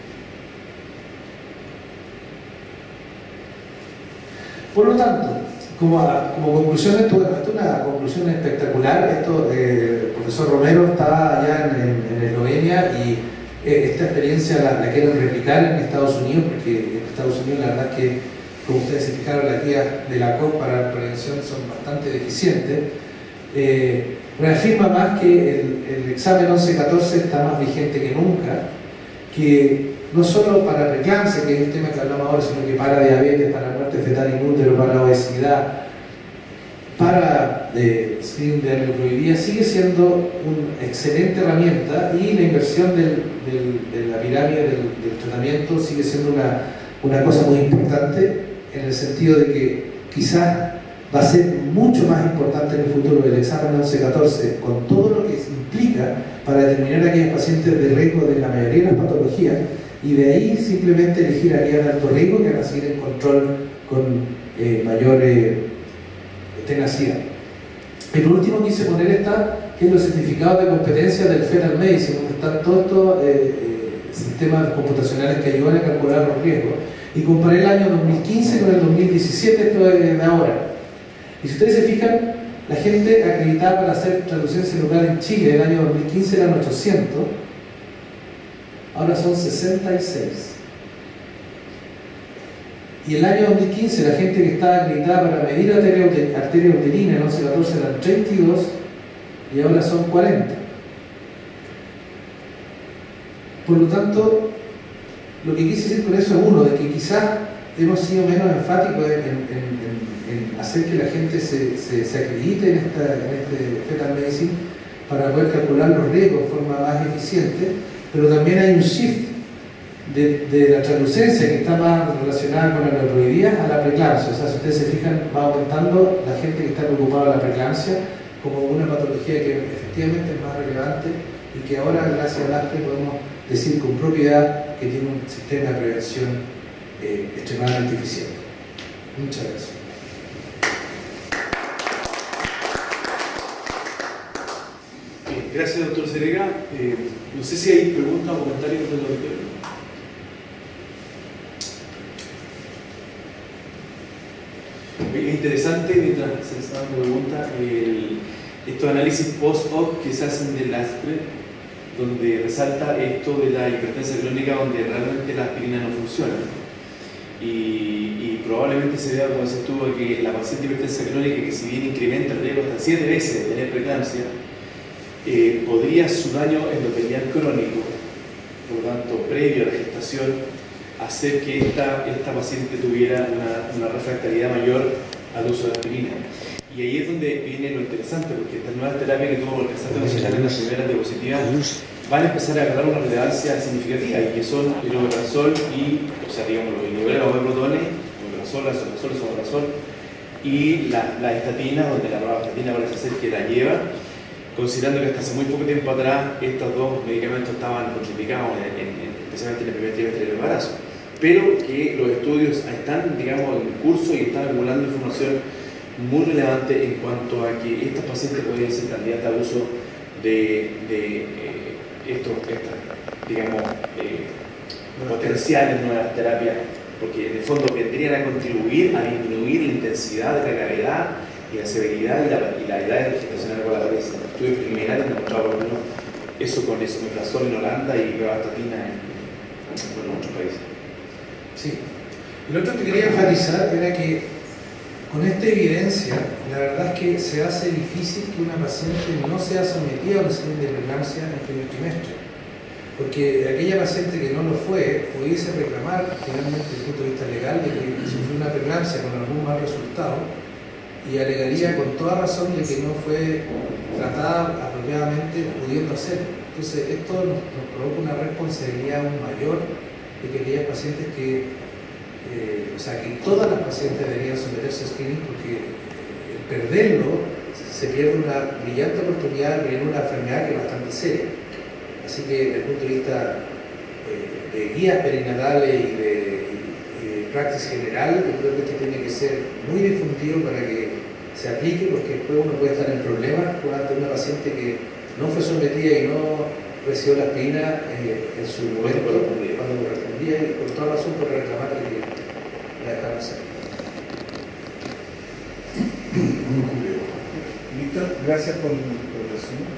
Por lo tanto, como, como conclusión, esto, esto es una conclusión espectacular. Esto, eh, el profesor Romero está allá en, en, en Eslovenia y eh, esta experiencia la, la quieren replicar en Estados Unidos, porque en Estados Unidos la verdad es que, como ustedes se fijaron, las guías de la C O P para la prevención son bastante deficientes. Eh, reafirma más que el, el examen once catorce está más vigente que nunca, que no solo para preeclampsia, que es el tema que hablamos ahora, sino que para diabetes, para muerte fetal in útero, para obesidad, para eh, screening de aneuploidía, sigue siendo una excelente herramienta, y la inversión del, del, de la pirámide del, del tratamiento sigue siendo una, una cosa muy importante, en el sentido de que quizás va a ser mucho más importante en el futuro el examen once catorce, con todo lo que implica para determinar a aquellos pacientes de riesgo de la mayoría de las patologías, y de ahí simplemente elegir a aquellas de alto riesgo que van a seguir en control con eh, mayor eh, tenacidad. Y por último quise poner esta, que es los certificados de competencia del Fetal Medicine, donde están todos estos eh, eh, sistemas computacionales que ayudan a calcular los riesgos, y comparé el año dos mil quince con el dos mil diecisiete, esto es de ahora. Y si ustedes se fijan, la gente acreditada para hacer traducción celular en Chile el año dos mil quince eran ochocientos, ahora son sesenta y seis. Y el año dos mil quince la gente que estaba acreditada para medir arteria, arteria uterina en once catorce eran treinta y dos, y ahora son cuarenta. Por lo tanto, lo que quise decir con eso es uno, de que quizás hemos sido menos enfáticos en, en, en, en hacer que la gente se, se, se acredite en, esta, en este Fetal Medicine para poder calcular los riesgos de forma más eficiente, pero también hay un shift de, de la translucencia que está más relacionada con la neurología a la preeclampsia. O sea, si ustedes se fijan, va aumentando la gente que está preocupada de la preeclampsia como una patología que efectivamente es más relevante, y que ahora, gracias al ASPRE, podemos decir con propiedad que tiene un sistema de prevención eh, extremadamente eficiente. Muchas gracias. Bien, gracias, doctor Serega. Eh, no sé si hay preguntas o comentarios del auditorio. Es interesante, mientras se está dando pregunta, el, estos análisis post-hoc que se hacen del ASPRE, donde resalta esto de la hipertensión crónica, donde realmente la aspirina no funciona. Y, y probablemente se vea, como se estuvo, que la paciente hipertensa crónica, que si bien incrementa el riesgo hasta siete veces de tener preeclampsia, eh, podría su daño endotelial crónico, por lo tanto, previo a la gestación, hacer que esta, esta paciente tuviera una, una refractariedad mayor al uso de aspirina. Y ahí es donde viene lo interesante, porque estas nuevas terapias que tuvo el Casate Nacional en las primeras diapositivas van a empezar a agarrar una relevancia significativa, y que son el omeprazol y, o sea, digamos, los inhibidores de protones, omeprazol, esomeprazol, esomeprazol, y la, la estatina, donde la estatina parece ser que la lleva, considerando que hasta hace muy poco tiempo atrás estos dos medicamentos estaban contraindicados, en, en, en, especialmente en el primer trimestre del embarazo, pero que los estudios están, digamos, en curso y están acumulando información muy relevante en cuanto a que estas pacientes podrían ser candidatas al uso de, de eh, estos, estas, digamos, eh, potenciales nuevas terapias, porque en el fondo vendrían a contribuir a disminuir la intensidad de la gravedad y la severidad y la, y la edad gestacional con la pareja. Estudios preliminares han demostrado por lo menos eso con eso, omeprazol en Holanda y pravastatina en, en, en otros países. Sí. Y lo otro que quería enfatizar era que con esta evidencia, la verdad es que se hace difícil que una paciente no sea sometida a un examen de preeclampsia en el primer trimestre. Porque aquella paciente que no lo fue pudiese reclamar finalmente desde el punto de vista legal de que sufrió una preeclampsia con algún mal resultado y alegaría con toda razón de que no fue tratada apropiadamente pudiendo hacerlo. Entonces esto nos, nos provoca una responsabilidad aún mayor de que aquellas pacientes que, eh, o sea, que todas las pacientes deberían someterse a screening porque el perderlo se pierde una brillante oportunidad de prevenir una enfermedad que es bastante seria. Así que desde el punto de vista eh, de guías perinatales y de, y de práctica general, yo creo que esto tiene que ser muy difundido para que se aplique, porque después uno puede estar en problemas ante una paciente que no fue sometida y no recibió la aspirina eh, en su momento cuando correspondía y por toda razón por reclamar que la dejaron hacer. Víctor, gracias por el resumen.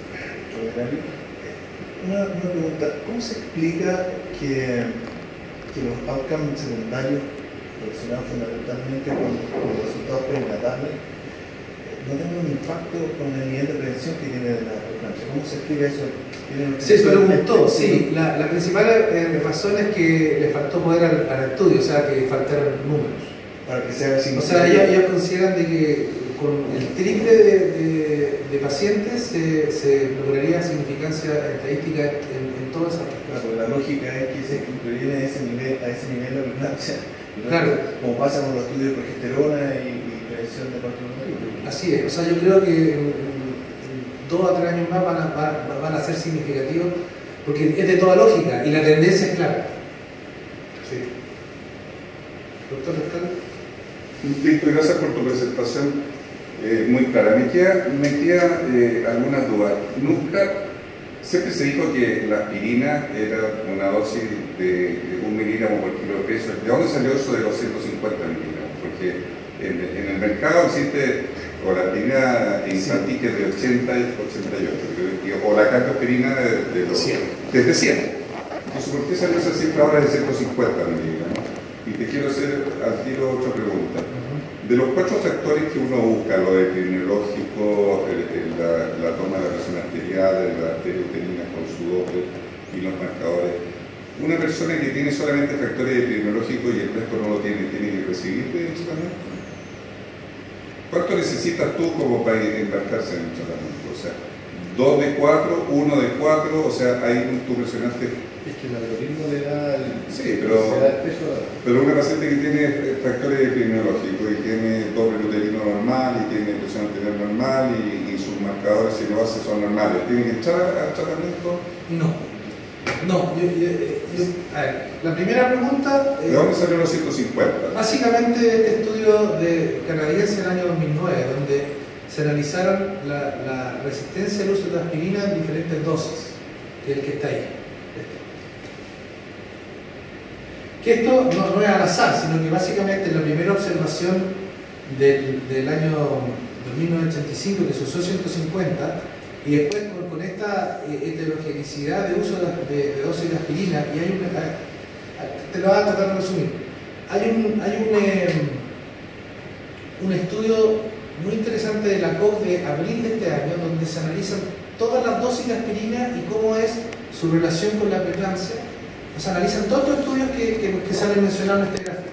Una, una pregunta, ¿cómo se explica que, que los outcomes secundarios relacionados fundamentalmente con, con los resultados perinatales no tengan un impacto con el nivel de prevención que tiene la preeclampsia? ¿Cómo se explica eso? Se preguntó, sí, la, la principal eh, razón es que le faltó poder al, al estudio, o sea, que faltaron números. Para que sea o sea, ellos, ellos consideran de que con el triple de, de, de pacientes se, se lograría significancia estadística en, en todas esas cosas. Claro, la lógica es que se incluyen a ese nivel, a ese nivel de preeclampsia, claro, como pasa con los estudios de progesterona y, y prevención de parto prematuro. Así es, o sea, yo creo que en, en dos a tres años más van a, van, van a ser significativos, porque es de toda lógica y la tendencia es clara. Sí. Doctor Rescalvo. Víctor, gracias por tu presentación. Eh, muy clara. Me queda, me queda eh, algunas dudas. Nunca, siempre se dijo que la aspirina era una dosis de, de un miligramo por kilo de peso. ¿De dónde salió eso de los ciento cincuenta miligramos? Porque en, en el mercado existe o la aspirina infantil que es de ochenta y ochenta y ocho, o la carcopirina de, de los cien. Desde cien. Entonces, ¿por qué salió esa cifra ahora de ciento cincuenta miligramos? Y te quiero hacer al tiro otra pregunta. De los cuatro factores que uno busca, lo epidemiológico, el, el, la, la toma de la presión arterial, de la arteria uterina con su Doppler y los marcadores, una persona que tiene solamente factores epidemiológicos y el resto no lo tiene, ¿tiene que recibir de tratamiento? ¿Cuánto necesitas tú como para embarcarse en el tratamiento? O sea, dos de cuatro, uno de cuatro, o sea, ahí tú presionaste. Es que el algoritmo le da el, sí, pero, se da el peso. Pero una paciente que tiene factores epidemiológicos y tiene doble uterino normal y tiene presión arterial normal y, y sus marcadores, si lo hace, son normales, ¿tiene que entrar al tratamiento? No. No, yo, yo, yo, a ver, la primera pregunta... ¿De eh, dónde salieron los ciento cincuenta? Básicamente este estudio de canadiense del año dos mil nueve, donde se analizaron la, la resistencia al uso de aspirina en diferentes dosis, que es el que está ahí. Que esto no, no es al azar, sino que básicamente la primera observación del, del año mil novecientos ochenta y cinco, que se usó ciento cincuenta, y después con, con esta heterogenicidad de uso de, de, de dosis de aspirina, y hay un, te lo voy a tratar de resumir, hay un, hay un, eh, un estudio muy interesante de la C O P de abril de este año, donde se analizan todas las dosis de aspirina y cómo es su relación con la preeclampsia. O sea, analizan todos los estudios que, que, que salen mencionados en este gráfico.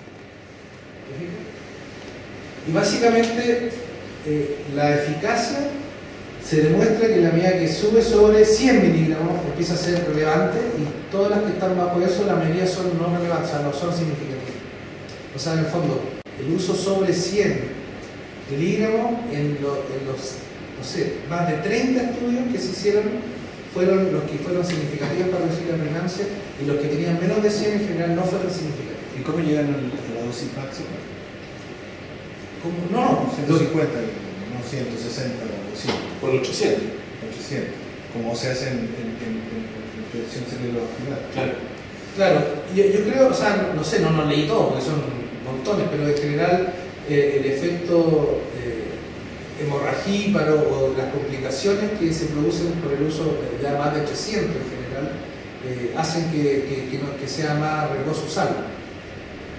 Y básicamente eh, la eficacia se demuestra que la medida que sube sobre cien miligramos empieza a ser relevante y todas las que están bajo eso, la mayoría son no relevantes, o sea, no son significativas. O sea, en el fondo, el uso sobre cien miligramos en, lo, en los, no sé, más de treinta estudios que se hicieron fueron los que fueron significativos para reducir la preeclampsia y los que tenían menos de cien en general no fueron significativos. ¿Y cómo llegan a la dosis máxima? ¿Cómo? No, ciento cincuenta, no ciento sesenta o doscientos. Por ochocientos. ochocientos, como se hace en, en, en, en prevención cerebrovascular. Claro. Claro, yo, yo creo, o sea, no sé, no nos leí todo porque son montones, pero en general eh, el efecto eh, hemorragíparo o las complicaciones que se producen por el uso de ya más de trescientos en general eh, hacen que, que, que, no, que sea más riesgoso usarlo.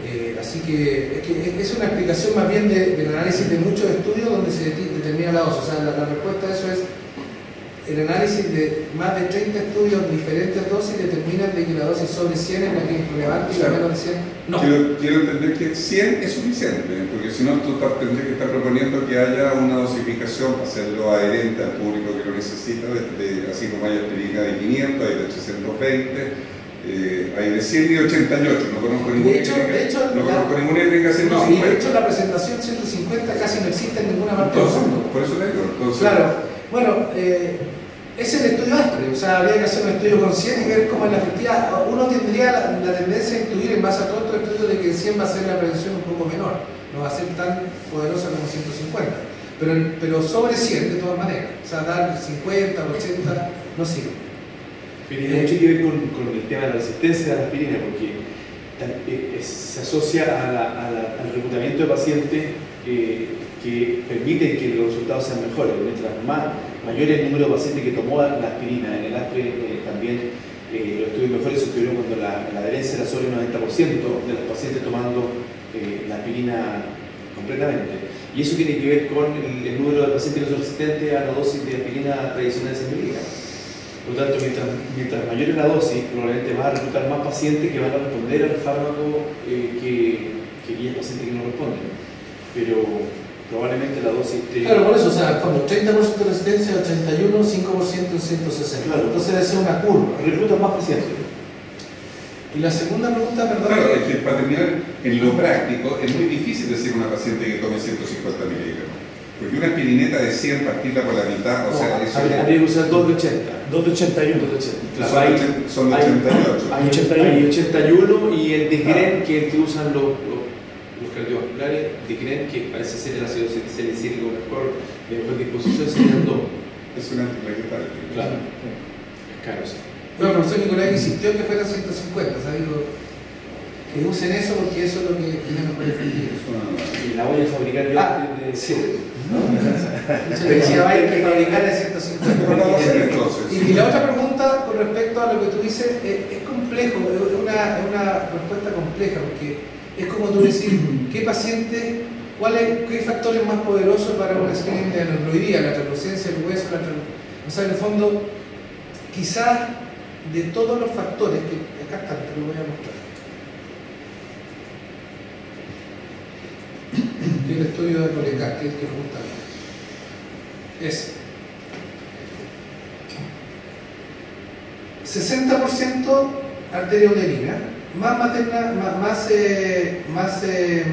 Eh, así que es, que es una explicación más bien de, del análisis de muchos estudios donde se determina la dosis. O sea, la, la respuesta a eso es el análisis de más de treinta estudios diferentes dosis determinan de que la dosis sobre cien es la que es relevante y la menos de cien no. Quiero, quiero entender que cien es suficiente, porque si no tú tendrías que estar proponiendo que haya una dosificación para hacerlo adherente al público que lo necesita, de, de, así como hay aspirina de quinientos, hay de trescientos veinte, eh, hay de cien y de ochenta y ocho, no conozco ninguna de hecho, de hecho, no la, conozco ninguna que tenga ciento cincuenta. No, y de hecho la presentación ciento cincuenta casi no existe en ninguna parte Entonces, del mundo. por eso le digo. Entonces, claro, bueno, eh, es el estudio ASPRE, o sea, habría que hacer un estudio con cien y ver cómo es la efectividad. Uno tendría la, la tendencia a intuir en base a todos estos estudios de que cien va a ser la prevención un poco menor, no va a ser tan poderosa como ciento cincuenta, pero, pero sobre cien de todas maneras, o sea, dar cincuenta, ochenta no sirve. Pero tiene mucho que ver con, con el tema de la resistencia a la aspirina, porque eh, es, se asocia a la, a la, al reclutamiento de pacientes eh, que permiten que los resultados sean mejores. Mientras más mayor es el número de pacientes que tomó la aspirina en el ASPRE, eh, también eh, los estudios mejores se obtuvieron cuando la, la adherencia era sobre el noventa por ciento de los pacientes tomando eh, la aspirina completamente. Y eso tiene que ver con el, el número de pacientes que son resistentes a la dosis de aspirina tradicional de cien miligramos. Por lo tanto, mientras, mientras mayor es la dosis, probablemente va a reclutar más pacientes que van a responder al fármaco eh, que, que aquellos pacientes que no responden. Pero probablemente la dosis esté... Claro, por eso, o sea, como treinta por ciento de resistencia, ochenta y uno, cinco por ciento en ciento sesenta. Claro. Entonces debe ser una curva. Reclutan más pacientes. Y la segunda pregunta, perdón. claro, es que para terminar, en lo práctico, es muy difícil decir a una paciente que tome ciento cincuenta miligramos. Porque una aspirineta de cien partirla por la mitad, o No, sea, eso habría, habría que usar dos de ochenta. dos de ochenta y uno. dos de ochenta. Claro, son, hay, ochen- son de hay- ochenta y ocho. hay, ochenta y uno. hay ochenta y uno y el Digren, que es el que usan los, los, los cardiovasculares, Digren, que parece ser el ácido salicílico mejor, de mejor disposición, serían dos. Es una antiplaquetaria. Claro. Es caro, sí. Bueno, el profesor Nicolás insistió que fuera ciento cincuenta, o sea, digo, que usen eso porque eso es lo que tiene mejor efectividad. Y la voy a fabricar yo Ah, de, de, sí. Yo le decía, vaya que fabricar el ciento cincuenta. ¿Cómo vamos a hacer entonces? Y, y la otra pregunta con respecto a lo que tú dices, es, es complejo, es una, es una respuesta compleja, porque es como tú decir, ¿qué paciente, cuáles, qué factores más poderosos para una screening de aneuploidía, la translucencia del hueso, la trans... O sea, en el fondo, quizás de todos los factores, que acá están, te lo voy a mostrar. El estudio de Colecar, que es el que pregunta. Es sesenta por ciento arteria uterina, más materna, más, más, eh, más eh,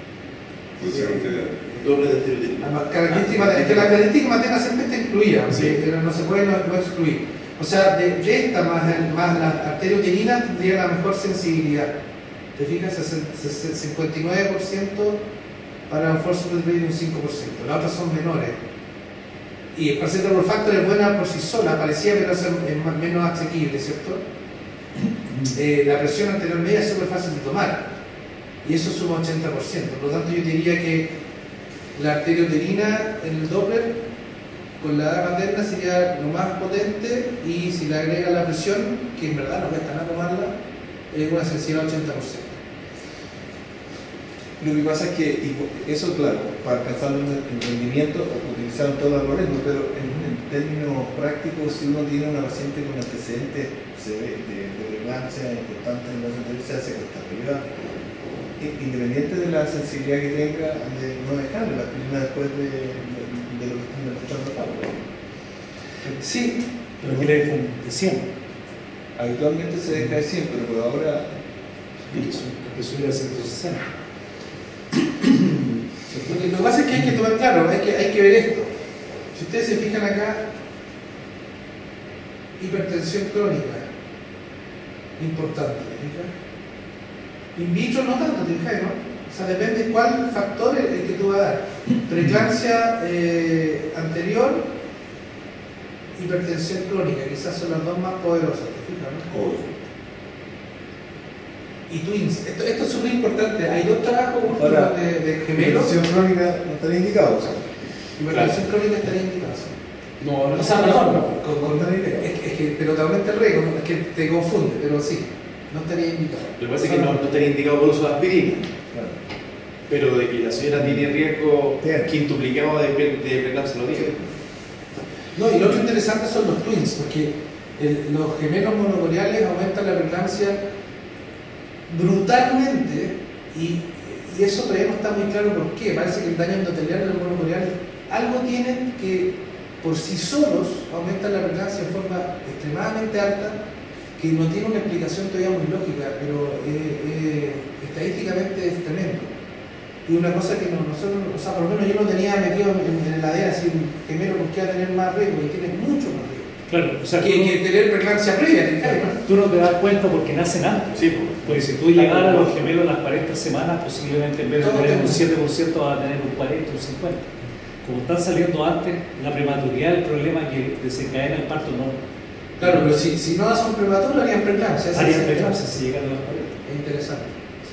doble de esteroidina. la característica materna, es que la característica materna siempre está incluida, Sí. pero no se puede no, no excluir. O sea, de, de esta más, el- más la arteria uterina tendría la mejor sensibilidad. ¿Te fijas? cincuenta y nueve por ciento para un force y un cinco por ciento. Las otras son menores. Y el perceptor factor es buena por sí sola, parecía pero es más- menos asequible, ¿cierto? Eh, la presión arterial media es súper fácil de tomar y eso suma ochenta por ciento. Por lo tanto, yo diría que la arteria uterina en el Doppler con la edad materna sería lo más potente, y si le agrega la presión, que en verdad no cuesta nada tomarla, es una sensibilidad del ochenta por ciento. Lo que pasa es que y eso, claro, para pensar en el rendimiento, utilizaron todo el algoritmo, pero en, en términos prácticos, si uno tiene una paciente con antecedentes se ve, de, de preeclampsia importante en la arteria, se hace cuesta arriba, independiente de la sensibilidad que tenga, de no dejarle la aspirina después de, de, de lo que están escuchando acá. Sí, Pero quiere de cien. Habitualmente se deja de cien, pero por ahora Que subiera a ciento sesenta. porque lo que pasa es que hay que tomar claro, hay que, hay que ver esto. Si ustedes se fijan acá, hipertensión crónica, importante, ¿te fijas? In vitro no tanto, ¿te fijas, no? O sea, depende de cuál factor es el que tú vas a dar. Preeclampsia eh, anterior, hipertensión crónica, quizás son las dos más poderosas, ¿te fijas, no? Obvio. Y twins, esto, esto es súper importante. Hay dos trabajos últimos Ahora, de, de gemelos. hipertensión crónica no estaría indicado, o sea, Hipertensión crónica estaría indicada. Sí. No, no, O sea, perdón, con, con- es, que- es que, pero te aumenta el riesgo, es que te confunde, pero sí. No estaría indicado. Lo que pasa es que no, no estaría indicado por uso de aspirina. Claro. Pero de que la señora tiene riesgo Bien. quintuplicado de, pre- de preeclampsia, lo tiene. No, y lo otro interesante son los twins, porque el- los gemelos monocoriales aumentan la preeclampsia brutalmente y, y eso todavía no está muy claro por qué. Parece que el daño endotelial de los monocoriales algo tienen que por sí solos aumentan la preeclampsia de forma extremadamente alta, que no tiene una explicación todavía muy lógica, pero eh, eh, estadísticamente es tremendo. Y una cosa que no- nosotros, o sea, por lo menos yo no tenía metido en, en la heladera así un gemelo porque va a tener más riesgo y tiene mucho más riesgo. Claro, o sea, Que, tú, que tener preeclampsia previa, ¿te fijas, no? tú no te das cuenta porque nacen antes. Sí, pues. Porque si tú llegaras a los gemelos a las cuarenta semanas, posiblemente en vez de Todo tener un tengo. siete por ciento vas a tener un cuarenta o un cincuenta. Como están saliendo antes, la prematuridad, el problema que desencadena el parto no. Claro, pero si, si no hacen prematuro harían preeclampsia. ese Harían es el tema. preeclampsia si llegan a las cuarenta. Es interesante.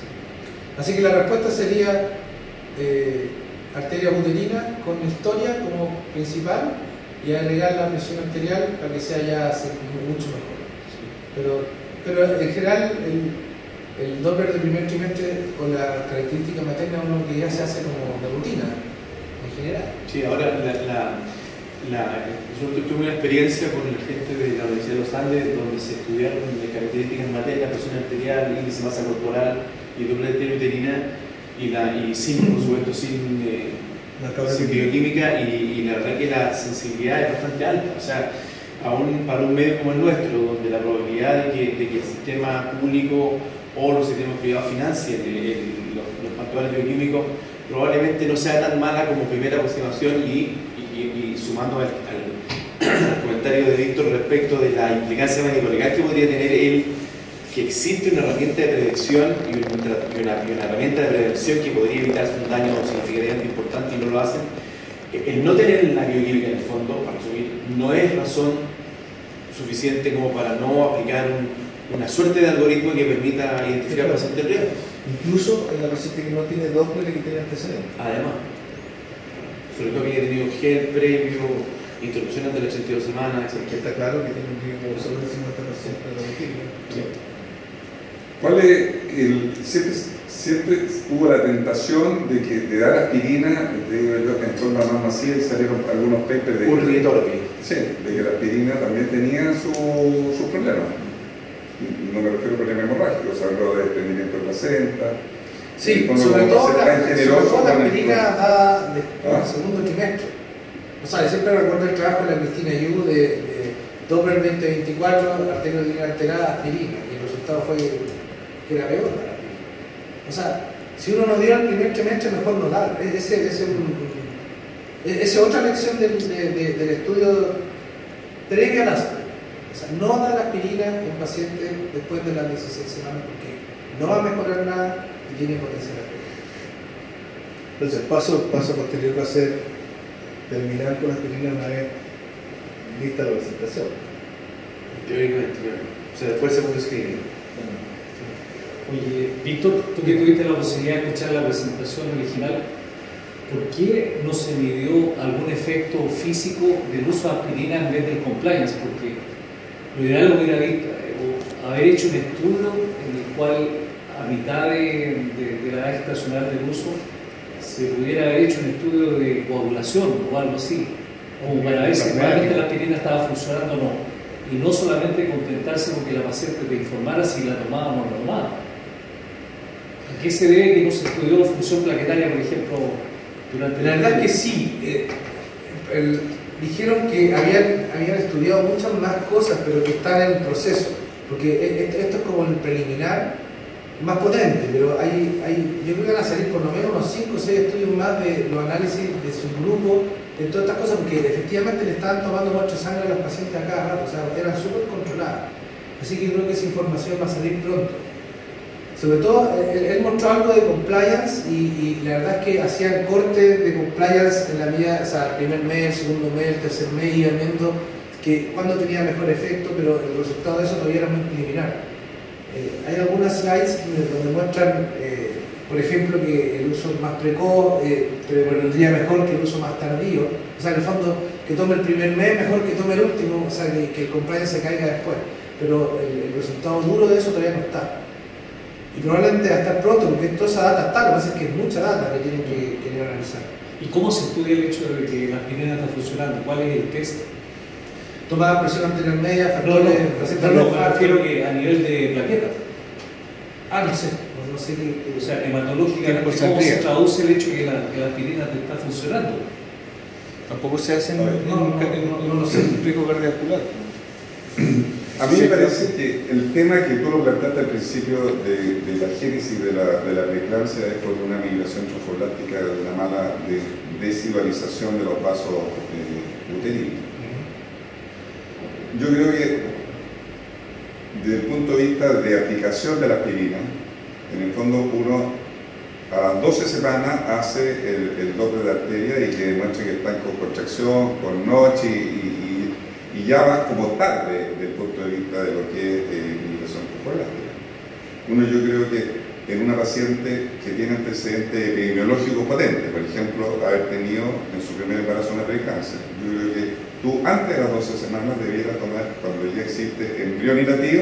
Así que la respuesta sería eh, arteria uterina con historia como principal y agregar la presión arterial para que sea ya se- mucho mejor. Pero, pero en general el, el Doppler del primer trimestre con la característica materna es uno que ya se hace como de rutina en general. Sí, ahora la, la, la, yo tuve una experiencia con la gente de la Universidad de los Andes donde se estudiaron las características maternas, presión arterial, índice de masa corporal y doble arteria uterina y, la, y sin, por supuesto, sin, eh, Una cabra sin de- bioquímica y, y la verdad que la sensibilidad es bastante alta. O sea, aún para un medio como el nuestro, donde la probabilidad de que, de que el sistema público o los sistemas privados financien el- el- los, los factores bioquímicos probablemente no sea tan mala como primera aproximación y, y- y sumando al, al- al comentario de Víctor respecto de la implicancia médico-legal que podría tener él, que existe una herramienta de prevención y una, y una- y una herramienta de prevención que podría evitarse un daño significativamente importante y no lo hacen. El no tener la bioquímica en el fondo, para resumir, no es razón suficiente como para no aplicar un- una suerte de algoritmo que permita identificar pacientes de riesgo. Incluso en la paciente que no tiene Doppler y que tiene antecedentes. Además, sobre todo que haya tenido gel previo, interrupción antes de las ochenta y dos semanas, Que etcétera. está claro que tiene un riesgo sobre el cincuenta por ciento de repetirlo. ¿Cuál es el, siempre, siempre hubo la tentación de que de dar aspirina, digo yo, en forma más masiva y salieron algunos papers de, Urritorpi. sí, de que la aspirina también tenía sus su problemas. No me refiero a problemas hemorrágicos, hablo de desprendimiento de placenta. Sí, Cuando sobre uno todo ser la, tan sobre generoso todo la con el- aspirina dada de- en Ah. el segundo trimestre. O sea, yo siempre recuerdo el trabajo de la Cristina Yu de, de Doppler veinte veinticuatro, arteria uterina alterada, aspirina, y el resultado fue que era peor para la aspirina. O sea, si uno no dio el primer trimestre, mejor no dar. Ese, ese, un- esa es otra lección del, de- de- del estudio previo al ASPE. O sea, no dar aspirina en pacientes después de las dieciséis semanas porque no va a mejorar nada y tiene potencial de riesgo. Entonces, el paso, paso posterior va a ser terminar con la aspirina una vez lista la presentación. Teóricamente, claro. O sea, después se puede escribir. Oye, Víctor, tú que tuviste la posibilidad de escuchar la presentación original, ¿por qué no se midió algún efecto físico del uso de aspirina en vez del compliance? Porque lo ideal hubiera visto, eh, haber hecho un estudio en el cual a mitad de, de- de la edad gestacional del uso se pudiera haber hecho un estudio de coagulación o algo así, como para ver si realmente la aspirina estaba funcionando o no. Y no solamente contentarse con que la paciente te informara si la tomaba o no la tomaba. ¿A qué se debe que no se estudió función plaquetaria, por ejemplo, durante La verdad es que sí. eh, el- dijeron que habían, habían estudiado muchas más cosas, pero que están en proceso. Porque e- esto, esto es como el preliminar más potente, pero hay, hay, yo creo que van a salir por lo menos unos cinco o seis estudios más de los análisis de su grupo, de todas estas cosas, porque efectivamente le estaban tomando muestra de sangre a los pacientes a cada rato, o sea, eran súper controladas. Así que yo creo que esa información va a salir pronto. Sobre todo, él, él mostró algo de compliance y, y la verdad es que hacían cortes de compliance en la medida, o sea, el primer mes, el segundo mes, el tercer mes, iban viendo que cuándo tenía mejor efecto, pero el resultado de eso todavía era muy preliminar. Eh, hay algunas slides donde, donde muestran, eh, por ejemplo, que el uso más precoz eh, prevaldría mejor que el uso más tardío. O sea, en el fondo, que tome el primer mes mejor que tome el último, o sea, que, que el compliance se caiga después. pero el, el resultado duro de eso todavía no está. Y probablemente va a estar pronto, porque toda esa data está, lo que pasa es que es mucha data que tienen que, que analizar. ¿Y cómo se estudia el hecho de que la aspirina está funcionando? ¿Cuál es el test? Toma presión arterial media, No, no, factores... no, no, me refiero que a nivel de plaquetas. Ah, no sé, no, no sé qué... O sea, hematológicamente, ¿cómo se traduce el hecho de que la, que la aspirina te está funcionando? Tampoco se hace en, No, en, no, en, no, en no lo un sé. pico cardiovascular. A mí me parece que el tema que tú lo planteaste al principio de, de la génesis de la, de la preeclampsia es por una migración trofoláctica, de una mala de, desigualización de los vasos eh, uterinos. Yo creo que desde el punto de vista de aplicación de la aspirina, en el fondo uno a las doce semanas hace el, el doble de arteria y que demuestra que están con contracción, con noche y, y, y ya va como tarde desde el punto de vista de lo que es eh, migración trofolástica. Uno, yo creo que en una paciente que tiene antecedentes epidemiológicos potentes, por ejemplo, haber tenido en su primer embarazo una preeclampsia, yo creo que tú antes de las doce semanas debieras tomar, cuando ya existe embrión nativo,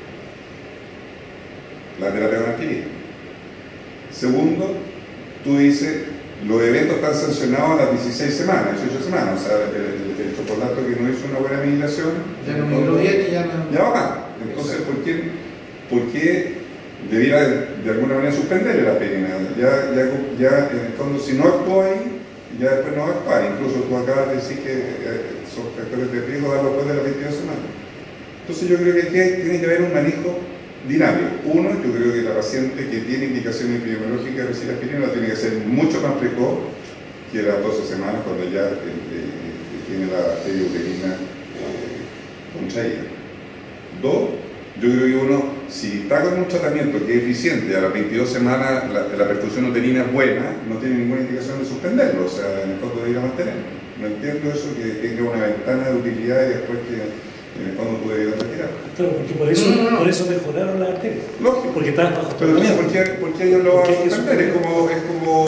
la terapia con aspirina. Segundo, tú dices, los eventos están sancionados a las dieciséis semanas, dieciocho semanas, o sea, el, el, el chocolate que no hizo una buena migración, Ya no migró bien y ya no... ya va mal. Entonces, ¿por qué, por qué debiera de alguna manera suspenderle la aspirina? Ya, ya, ya en el fondo, si no actuó ahí, ya después no va a actuar. Incluso tú acabas de decir que eh, son factores de riesgo darlo después de las veintidós semanas. Entonces yo creo que aquí hay, tiene que haber un manejo dinámico. Uno, yo creo que la paciente que tiene indicación epidemiológica de recibir aspirina la tiene que ser mucho más precoz que las doce semanas cuando ya eh, eh, tiene la arteria uterina eh, contraída. Dos, yo creo que uno, si está con un tratamiento que es eficiente, a las veintidós semanas la, la perfusión uterina es buena, no tiene ninguna indicación de suspenderlo, o sea, en el fondo debería mantenerlo. No entiendo eso que tenga una ventana de utilidad y después que en el fondo tú deberías retirar. Claro, porque por eso, No, no, no. por eso mejoraron las arterias. Lógico. Porque están bajo Pero también, ¿por qué, por qué ellos lo van a Porque ellos suspender? Es como, es como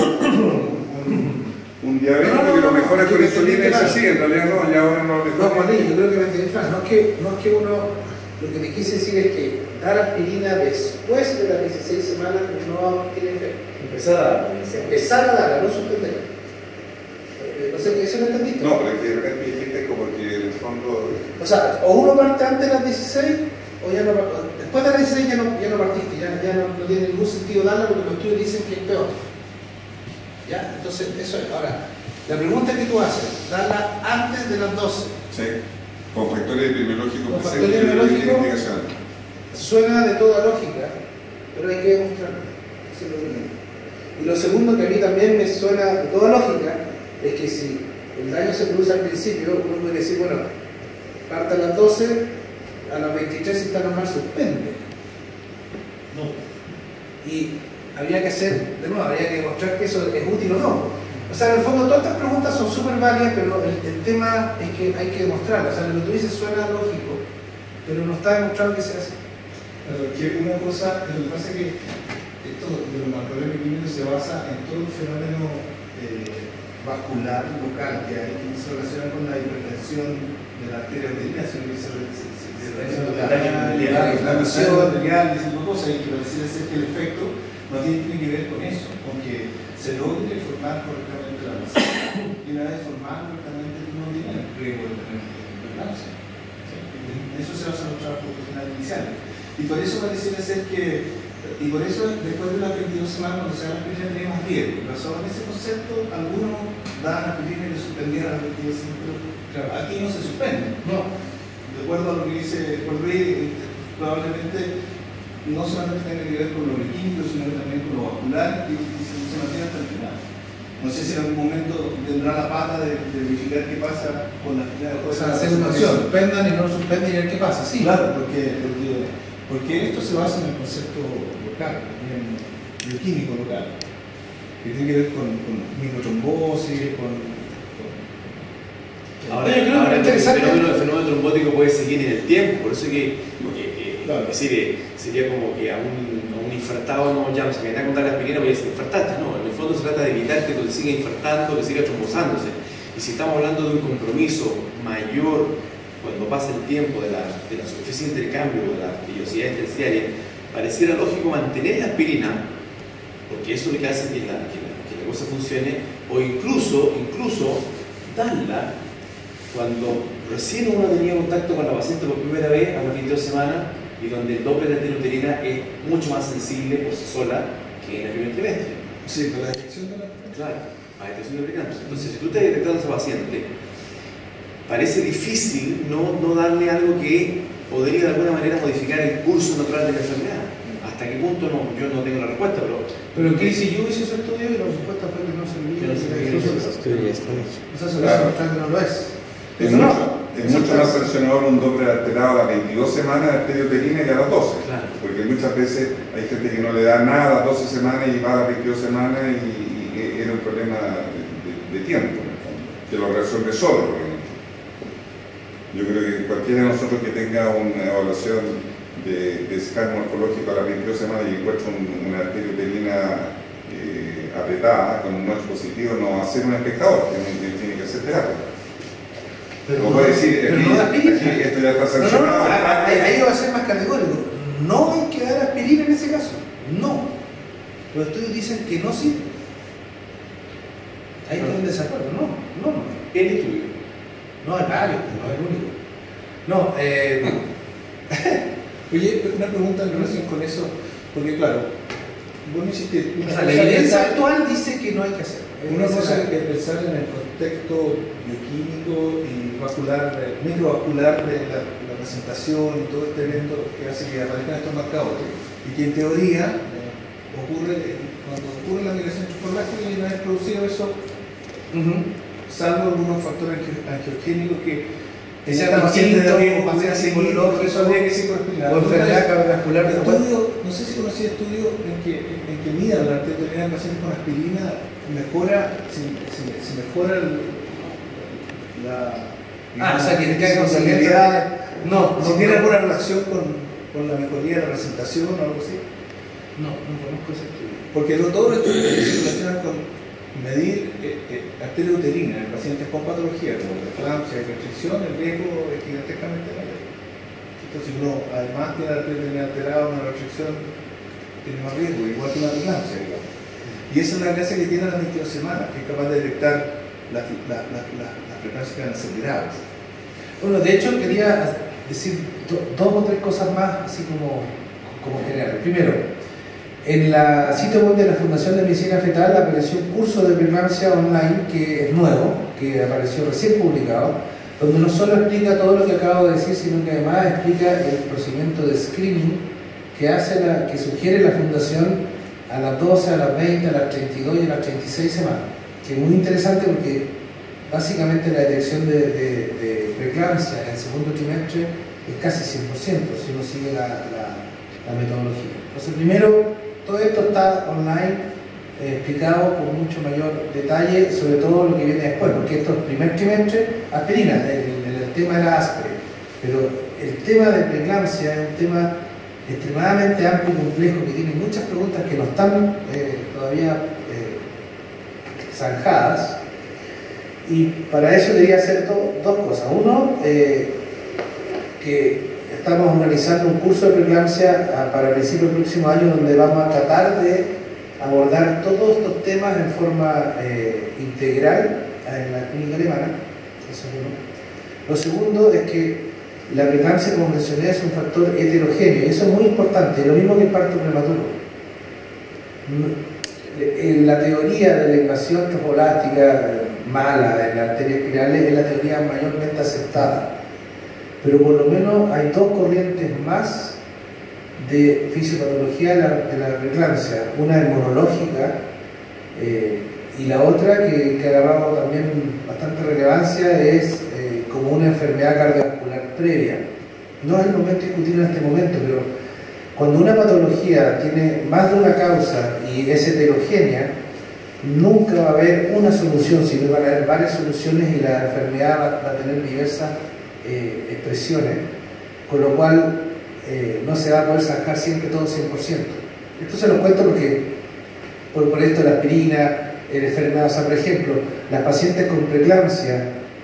un, un diabético No, no, no, que lo no, mejora no, con que insulina y claro. dice, sí, en realidad no, ya ahora no le No, Juan, yo creo que me entendí, Fran. No es que, no es que uno, lo que te quise decir es que dar aspirina después de las dieciséis semanas no tiene efecto. Empezar a dar. Empezar a darla, no suspenderla. Eh, No sé, ¿eso lo entendiste? No, pero es que de repente dijiste como que en el fondo... O sea, o uno parte antes de las dieciséis, o ya no parte. Después de las dieciséis ya no, ya no partiste, ya, ya no, no tiene ningún sentido darla porque los estudios dicen que es peor. ¿Ya? Entonces, eso es. Ahora, la pregunta que tú haces, darla antes de las doce. Sí, con factores epidemiológicos Con presentes, factores yo creo que tiene epidemiológicos. indicación. Suena de toda lógica, pero hay que demostrarlo. Eso es lo primero. Y lo segundo que a mí también me suena de toda lógica es que si el daño se produce al principio, uno puede decir, bueno, parte a las doce, a las veintitrés si está normal, suspende. No. Y habría que hacer, de nuevo, habría que demostrar que eso es útil o no. O sea, en el fondo todas estas preguntas son súper válidas, pero el, el tema es que hay que demostrarlo. O sea, lo que tú dices suena lógico, pero no está demostrado que sea así. Pero que una cosa, lo que pasa es que esto de los macrobios químicos se basa en todo un fenómeno eh, vascular local que hay, que se relaciona con la hipertensión de la arteria uterina, sino que se relaciona con la inflamación arterial y ese tipo de cosas, y que pareciera ser que el efecto más bien tiene que ver con eso, con que se logre formar correctamente la masa. Y una vez formada correctamente, tú no tienes riesgo de tener hipertensión. En eso se basa nuestro trabajo profesional inicial. Y por eso pareciera ser que, y por eso después de las veintidós semanas cuando se da la aspirina tenemos riesgo. Basado en ese concepto, algunos daban aspirina y le suspendían a las veintidós semanas, pero claro, aquí no se suspende. No. De acuerdo a lo que dice Juan Luis, probablemente no solamente tenga que ver con lo bioquímico, sino que también con lo vascular y, y se, se mantiene hasta el final. No sé si en algún momento tendrá la pata de, de verificar qué pasa con la aspirina. O sea, hacer una opción, suspendan y no suspendan y ver qué pasa. Sí, claro, porque, porque, porque esto se basa en el concepto local, en el químico local, que tiene que ver con, con microtrombosis, con, con... Ahora, Yo creo que ahora es el, interesante. fenómeno, el fenómeno trombótico puede seguir en el tiempo, por eso que, que, que Claro. es decir, eh, sería como que a un, a un infartado no llama, se me da a contar la aspirina porque es infartante, no, en el fondo se trata de evitar que siga infartando, que siga trombosándose. Y si estamos hablando de un compromiso mayor cuando pasa el tiempo de la, de la superficie de intercambio, de la vellosidad terciaria, pareciera lógico mantener la aspirina, porque eso es lo que hace que la, que la, que la cosa funcione, o incluso, incluso darla cuando recién uno ha tenido contacto con la paciente por primera vez a las veintidós semanas y donde el Doppler de antenuterina es mucho más sensible por sí sola que en el primer trimestre. Sí, con la detección de la... Claro, la detección de preeclampsia. Entonces, si tú estás detectando a esa paciente, parece difícil no, no darle algo que podría de alguna manera modificar el curso natural de la enfermedad. ¿Hasta qué punto? No, yo no tengo la respuesta, pero... Pero Casey Yu hizo ese estudio y la respuesta fue que no servía. Ese estudio ya está hecho. O sea, se lo que no lo es. Es Eso mucho, no. es mucho más sancionador un Doppler alterado a las veintidós semanas de arterioterina que a las doce. Claro. Porque muchas veces hay gente que no le da nada a las doce semanas y va a las veintidós semanas y, y era un problema de, de, de tiempo, en el fondo, que lo resuelve solo. Realmente. Yo creo que cualquiera de nosotros que tenga una evaluación de, de escáner morfológico a las veintidós semanas y encuentra un, una arterioterina eh, apretada con un Notch positivo no va a ser un espectador, tiene, tiene que hacer terapia. Pero Como puede decir, pero aquí, no da aspirina. aquí esto ya está No, no, sancionado. no, ahí, ahí va a ser más categórico. No hay que dar aspirina en ese caso. No. Los estudios dicen que no sirve. Ahí está en desacuerdo. No, no, no. El estudio. No hay varios, no es el único. No, eh, Oye, una pregunta en relación con eso, porque claro, vos me hiciste... o sea, la evidencia actual dice que no hay que hacerlo. Una Esa cosa es es pensar en el contexto bioquímico y vascular, microvascular de la, la presentación y todo este evento que hace que aparezcan estos marcadores y que en teoría eh, ocurre cuando ocurre la migración trofoláctica y una vez producido eso, uh-huh. salvo algunos factores angiogénicos que Que sea paciente de riesgo, paciente inmunológico, eso habría que psicoespinar. o enfermedad cardiovascular. Estudio, no sé si conocí estudios en que, en que midan la arterioterina en pacientes con aspirina, mejora, si, si, si mejora el, la... Ah, o sea, que caiga sensibilidad. No, Si no tiene no. alguna relación con, con la mejoría de la presentación o algo así. No, no conozco ese estudio. Porque lo, todos los estudios que se relacionan con medir eh, eh, arteriouterina en pacientes con patología como preeclampsia y restricción, el riesgo es gigantescamente mayor. Entonces, si uno además tiene arteriouterina alterada, una restricción, tiene más riesgo, igual que una preeclampsia, digamos. Y esa es una gracia que tiene a las veintidós semanas, que es capaz de detectar las la, la, la, la frecuencias que van a ser graves. Bueno, de hecho, quería decir do, dos o tres cosas más, así como, como generales. Primero, en la sitio web de la Fundación de Medicina Fetal apareció un curso de preeclampsia online que es nuevo, que apareció recién publicado, donde no solo explica todo lo que acabo de decir, sino que además explica el procedimiento de screening que, hace la, que sugiere la Fundación a las doce, a las veinte, a las treinta y dos y a las treinta y seis semanas, que es muy interesante porque básicamente la detección de, de, de preeclampsia en el segundo trimestre es casi cien por ciento si uno sigue la, la, la metodología. Entonces, primero, todo esto está online, eh, explicado con mucho mayor detalle, sobre todo lo que viene después, porque esto es el primer trimestre, aspirina, el, el, el tema era aspre, pero el tema de preeclampsia es un tema extremadamente amplio y complejo que tiene muchas preguntas que no están eh, todavía eh, zanjadas, y para eso debería hacer do, dos cosas. Uno, eh, que estamos organizando un curso de preeclampsia para principios del próximo año donde vamos a tratar de abordar todos estos temas en forma eh, integral en la clínica alemana. Eso es uno. Lo segundo es que la preeclampsia, como mencioné, es un factor heterogéneo y eso es muy importante, lo mismo que el parto prematuro. En la teoría de la invasión trofolástica mala en la arteria espiral es la teoría mayormente aceptada, pero por lo menos hay dos corrientes más de fisiopatología de la, de la preeclampsia, una es monológica eh, y la otra que, que ha agarrado también bastante relevancia es eh, como una enfermedad cardiovascular previa. No es el momento de discutir en este momento, pero cuando una patología tiene más de una causa y es heterogénea, nunca va a haber una solución, sino van a haber varias soluciones y la enfermedad va, va a tener diversas eh, expresiones, con lo cual eh, no se va a poder sacar siempre todo cien por ciento. Esto se lo cuento porque, por, por esto la aspirina, el enfermedad, o sea, por ejemplo, las pacientes con preeclampsia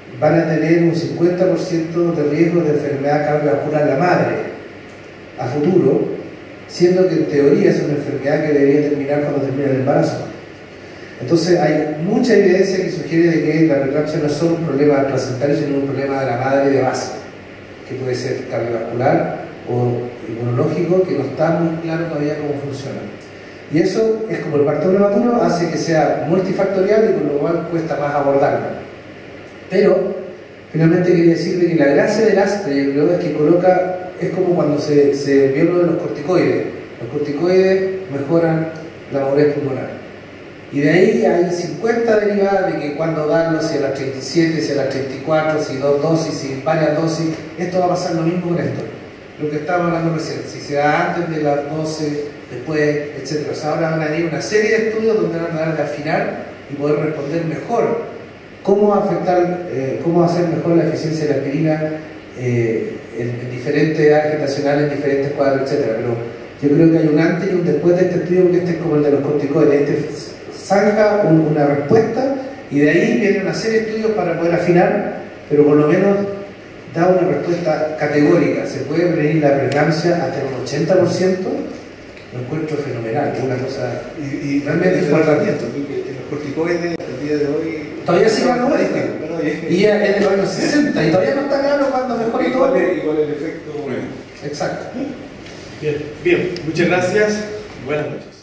van a tener un cincuenta por ciento de riesgo de enfermedad cardiovascular en la madre a futuro, siendo que en teoría es una enfermedad que debería terminar cuando termina el embarazo. Entonces hay mucha evidencia que sugiere de que la preeclampsia no es solo un problema placentario, sino un problema de la madre de base, que puede ser cardiovascular o inmunológico, que no está muy claro todavía cómo funciona. Y eso es como el parto prematuro, hace que sea multifactorial y con lo cual cuesta más abordarlo. Pero finalmente quería decirle que la gracia del ASPRE, yo creo, es que coloca, es como cuando se, se vio lo de los corticoides. Los corticoides mejoran la madurez pulmonar. Y de ahí hay cincuenta derivadas de que cuando darlo, si a las treinta y siete, si a las treinta y cuatro, si dos dosis, si varias dosis, esto va a pasar lo mismo con esto. Lo que estábamos hablando recién, si se da antes de las doce, después, etcétera. O sea, ahora van a venir una serie de estudios donde van a dar de afinar y poder responder mejor cómo afectar, eh, cómo hacer mejor la eficiencia de la aspirina eh, en, en diferentes edades gestacionales, en diferentes cuadros, etcétera. Pero yo creo que hay un antes y un después de este estudio, porque este es como el de los corticoides. Este zanja un, una respuesta y de ahí viene una serie de estudios para poder afinar, pero por lo menos da una respuesta categórica. Se puede prevenir la preeclampsia hasta un ochenta por ciento, lo encuentro fenomenal, es una cosa Y, y realmente el importante. tratamiento, porque los corticoides al día de hoy Todavía sigue dando no, vuelta. no, y- Y ya es de los años sesenta y todavía no está claro cuándo mejor y todo. Igual es igual el efecto. Exacto. Bien, bien, muchas gracias. Buenas noches.